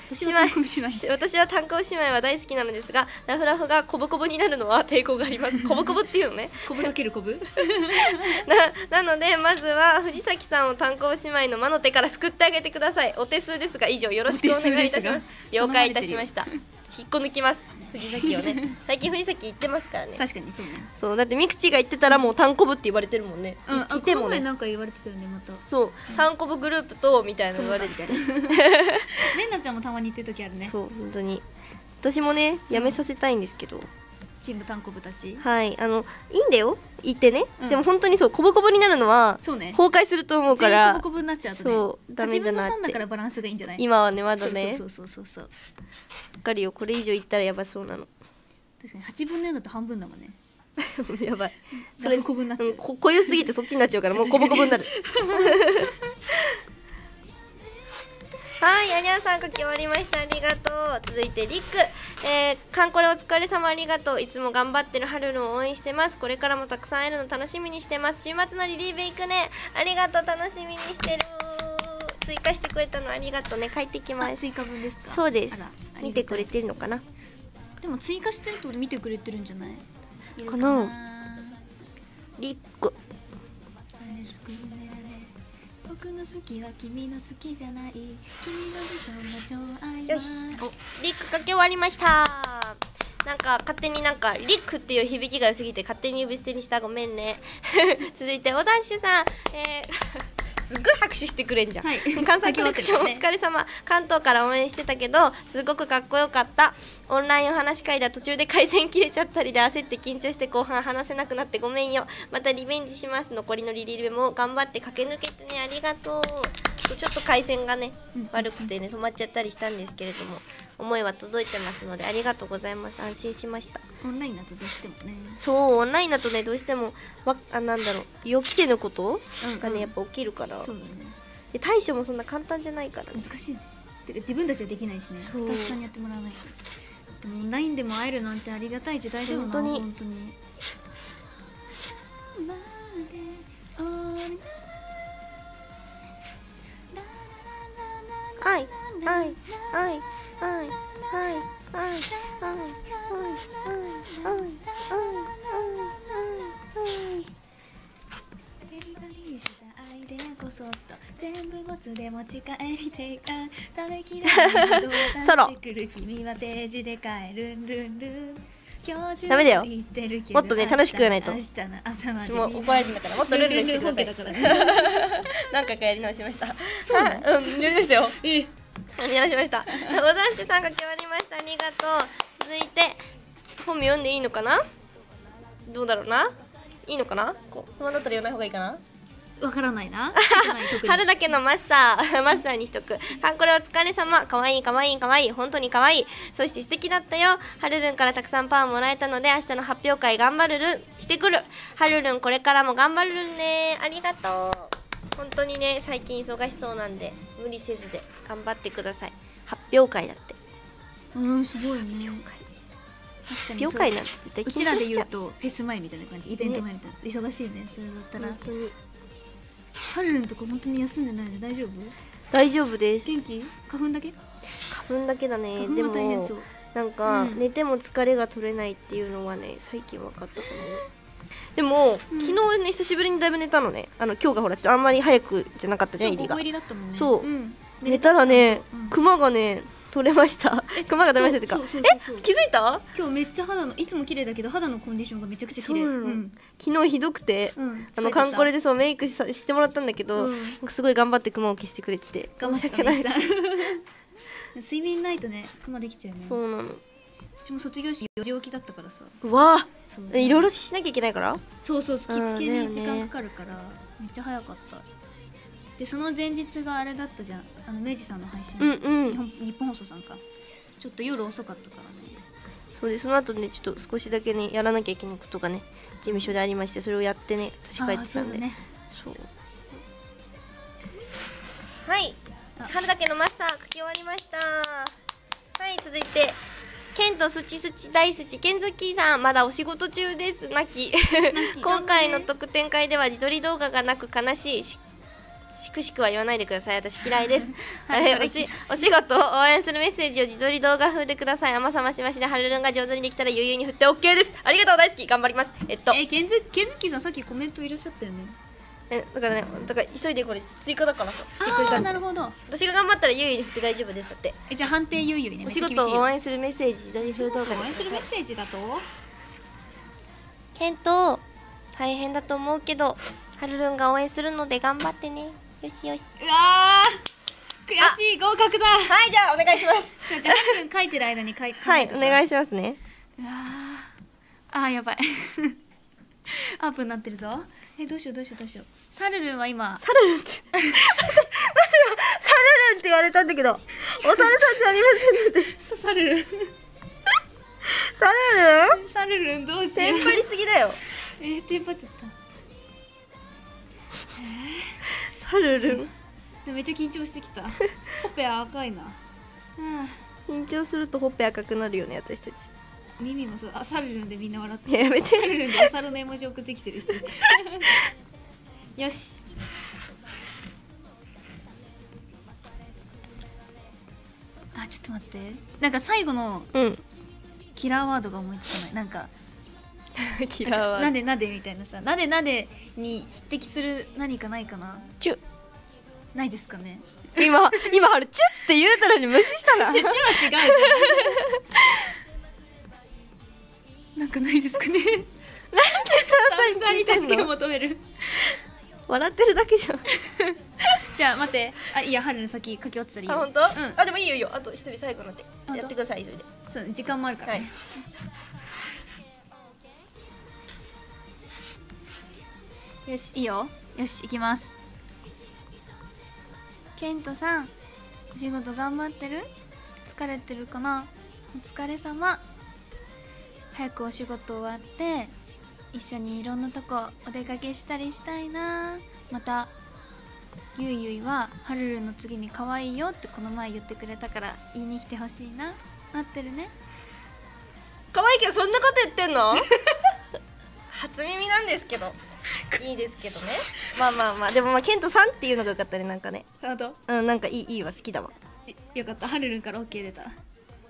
私は単行部姉妹し私は単行姉妹は大好きなのですが、ラフラフがコブコブになるのは抵抗がありますコブコブっていうのねコブかけるコブな, なのでまずは藤崎さんを単行姉妹の魔の手から救ってあげてください。お手数ですが以上よろしくお願いいたします。了解いたしました。引っこ抜きます藤崎をね。最近藤崎言ってますからね。 確かにそうね。 そうだってミクチーが言ってたらもう単行部って言われてるもんね、 うん、 い, いてもねなんか言われてたよねまた。 そう、うん、単行部グループとみたいな言われててレンナちゃんもたまに言ってる時あるね。 そう本当に私もねやめさせたいんですけど、うん、 チーム単行部たちはいあのいいんだよ言ってね、うん、でも本当にそうコボコボになるのはそう、ね、 崩壊すると思うから全員コボコボになっちゃうとねそうダメだなって。 自分の損だからバランスがいいんじゃない今はねまだね。 そうそうそうそうそうわかるよ。これ以上いったらやばそうなの。 確かにはちぶんのよんだと半分だもんねやばいそれコブになっちゃう、うん、 こ濃ゆすぎてそっちになっちゃうからもうコボコボになるはい、アニャンさん書き終わりました。ありがとう。続いてリック、えー、カンコレお疲れ様ありがとう。いつも頑張ってるハルルンを応援してます。これからもたくさん会えるの楽しみにしてます。週末のリリーベ行くね。ありがとう。楽しみにしてる。追加してくれたのありがとうね。帰ってきます。 追加分ですか。 そうです。見てくれてるのかな。 でも追加してると見てくれてるんじゃない？ かな。リック。 僕の好きは君の好きじゃない。君の美女の超愛は。 よし。お、リック書き終わりました。なんか勝手になんかリックっていう響きが良すぎて勝手に呼び捨てにした。ごめんね。続いておざんしゅさん。えーすっごい拍手してくれんじゃん、はい、関西コレクションお疲れ様。関東から応援してたけどすごくかっこよかった。オンラインお話し会では途中で回線切れちゃったりで焦って緊張して後半話せなくなってごめんよ。またリベンジします。残りのリリベも頑張って駆け抜けてね。ありがとう。ちょっと回線がね悪くてね止まっちゃったりしたんですけれども思いは届いてますのでありがとうございます。安心しました。 オンラインだとどうしてもね。 そうオンラインだとねどうしてもわあなんだろう予期せぬことがね、うんうん、やっぱ起きるから。そうだね。で対処もそんな簡単じゃないから、ね、 難しいよね。てか自分たちはできないしね。スタッフさんにやってもらわないと。でもオンラインでも会えるなんてありがたい時代だよな。本当に本当に。 はいはいはいはいはいはいはいはいはい全部ボツで持ち帰りていか食べきらないと渡してくる君は定時で帰るんるんるん。 ダメだよ。もっとね楽しくやないと。 私も怒られるんだからもっとルンルンしてください。何回かやり直しました。 そうなの？ うん、やりましたよ。ええ。やり直しました。おざんしゅさん書き終わりました。ありがとう。続いて本名読んでいいのかな？どうだろうな？いいのかな？こう不安だったら読まない方がいいかな？ わからないな。 春だけのマスターマスターにしとく。カンコレお疲れ様。かわいいかわいいかわいい。本当にかわいい。そして素敵だったよ。はるるんからたくさんパワーもらえたので明日の発表会頑張るるんしてくる。はるるんこれからも頑張るるんね。ありがとう。本当にね最近忙しそうなんで無理せずで頑張ってください。発表会だって。 うんすごいね。 発表会なんて絶対緊張しちゃう。 うちらで言うとフェス前みたいな感じ。イベント前みたいな、ね、忙しいね。それだったら本当にはるるんとか本当に休んでないの大丈夫？ 大丈夫です。 元気？花粉だけ？ 花粉だけだね。でもなんか、うん、寝ても疲れが取れないっていうのはね最近分かったかもね。でも、うん、昨日ね久しぶりにだいぶ寝たのね。あの今日がほらちょっとあんまり早くじゃなかったじゃん入りが。 入りだったもんね。 そう、うん、寝たらね、うん、クマがね取れました。クマが取れましたってか。え気づいた？ 今日めっちゃ肌のいつも綺麗だけど肌のコンディションがめちゃくちゃ綺麗。うん、 昨日ひどくて、うん、あのカンコレでそうメイク し, してもらったんだけど、うん、すごい頑張ってクマを消してくれてて頑張ってない睡眠ないとねクマできちゃうね。 そうなの。うちも卒業式よじ起きだったからさ。 うわーいろいろしなきゃいけないから。 そうそう着付けに時間かかるから、ね、めっちゃ早かった。でその前日があれだったじゃん。あの明治さんの配信、 うんうん、 日本日本放送さんか。ちょっと夜遅かったからね。 そうでその後ねちょっと少しだけねやらなきゃいけないことがね事務所でありましてそれをやってね私帰ってたんで。ね、そうはい春だけのマスター書き終わりました。はい続いてケントスチスチ大スチケンズッキーさんまだお仕事中です泣き今回の特典会では自撮り動画がなく悲しいしくしくは言わないでください、私嫌いですはいはい、おしお仕事を応援するメッセージを自撮り動画風でください。甘さましましでハルルンが上手にできたらゆうゆうに振って オーケー です。ありがとう、大好き、頑張ります。えっとえケンズケンズキさんさっきコメントいらっしゃったよね。 えだからね、だから急いでこれ追加だからさしてくれたんあーですよ。 なるほど。 私が頑張ったらゆうゆうに振って大丈夫ですだって。 えじゃあ判定ゆいゆいね。 お仕事を応援するメッセージ自撮り風動画で応援するメッセージだとケント大変だと思うけどハルルンが応援するので頑張ってね。よしよし。 うわー悔しい合格だ。 はい、じゃあお願いしますじゃあじゃあハルルン書いてる間に書いはいお願いいしますね。 うわーあーやばいアップになってるぞ。えどうしようどうしようどうしよう。サルルンは今サルルンって待って待ってよ、サルルンって言われたんだけどお猿さんじゃありませんのでさサルルンサルルンサルルンどうしよう。 テンパりすぎだよ。 えー、テンパっちゃった。 サルルンえー、めっちゃ緊張してきた。ほっぺ赤いな。うん緊張するとほっぺ赤くなるよね、私たち。 耳もそう。あサルルンでみんな笑っていややめてサルルンでお猿の絵文字送ってきてる人よしあちょっと待って、なんか最後のうんキラーワードが思いつかない。なんかキラーはなでなでみたいなさ、なでなでに匹敵する何かないかな。 チュないですかね。 今今あれチュって言うたのに無視したな。 ちょちょは違うじゃんなんかないですかね。 なんでスタッフさんに聞いてん助けをの。 求める笑ってるだけじゃん。 じゃあ待って、あいや春の先書き終わってたらいいよ。 あ本当？ うんあでもいいよいいよ。あと一人最後ので当やってくださいそれで。 そう時間もあるからね、よしいいよ。よし行きます。ケントさんお仕事頑張ってる？疲れてるかな？お疲れ様。早くお仕事終わって一緒にいろんなとこお出かけしたりしたいな。またゆいゆいはハルルの次に可愛いよってこの前言ってくれたから言いに来てほしいな。待ってるね。 可愛いけどそんなこと言ってんの？初耳なんですけど。いいですけどね。まあまあまあでもまあケントさんっていうのがよかったね、なんかね。 ハードうんなんかいいいいわ、好きだわ。 よかった。ハルルンから OK 出た。 はい。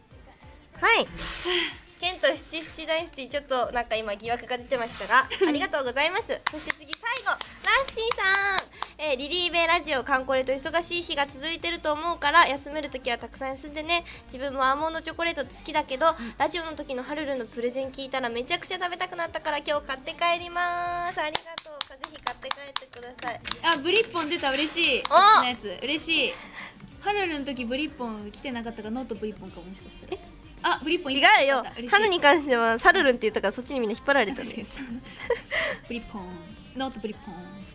ケント七七大好きちょっとなんか今疑惑が出てましたがありがとうございます。そして次最後ラッシーさん、えー、リリーベラジオカンコレと忙しい日が続いてると思うから休めるときはたくさん休んでね。自分もアーモンドチョコレート好きだけど、うん、ラジオの時のハルルのプレゼン聞いたらめちゃくちゃ食べたくなったから今日買って帰ります。ありがとう。ぜひ買って帰ってください。 あブリッポン出た。嬉しい。 お私のやつ嬉しい。ハルルの時ブリッポン来てなかったからノートブリッポンかもしかしたら。えあブリッポン違うよ。ハルに関してはサルルンって言ったからそっちにみんな引っ張られたね。 ブリッポンノートブリッポン。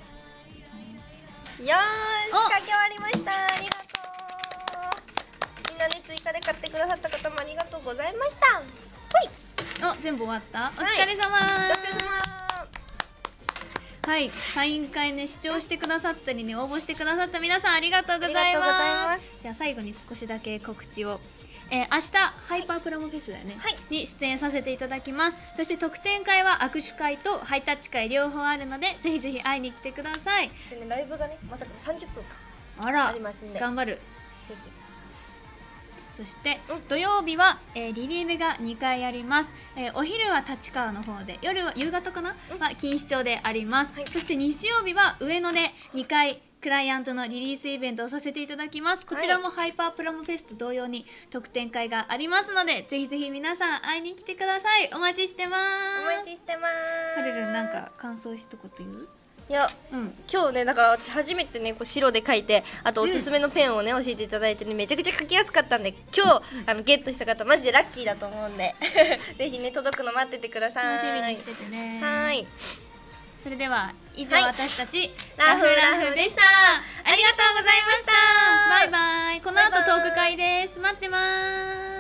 よーし書き終わりました。ありがとう。みんなに追加で買ってくださった方もありがとうございました。ほい。 お全部終わった。お疲れ様、 はい、お疲れ様。 はい、サイン会ね視聴してくださったりね応募してくださった皆さんありがとうございます。 ありがとうございます。 じゃあ最後に少しだけ告知を。えー、明日ハイパープラモフェスだよね、はい、に出演させていただきます。そして特典会は握手会とハイタッチ会両方あるのでぜひぜひ会いに来てください。 そしてねライブがねまさかのさんじゅっぷんかあらありますんで頑張る。 ぜひ。 そして、うん、土曜日は、えー、リリーベがにかいあります、えー、お昼は立川の方で夜は夕方かな、うん、は錦糸町であります、はい、そして日曜日は上野でにかいクライアントのリリースイベントをさせていただきます。こちらもハイパープラモフェスと同様に特典会がありますのでぜひぜひ皆さん会いに来てください。お待ちしてます。 お待ちしてます。 ハルルンなんか感想一言言う？ いや、うん、今日ねだから私初めてねこう白で書いてあとおすすめのペンをね、うん、教えていただいてねめちゃくちゃ書きやすかったんで今日、うん、あのゲットした方マジでラッキーだと思うんでぜひね届くの待っててください。 楽しみにしててね。 はい。 それでは以上、はい、私たちラフラフでした。ありがとうございました。 バイバイ。この後トーク会です。待ってます。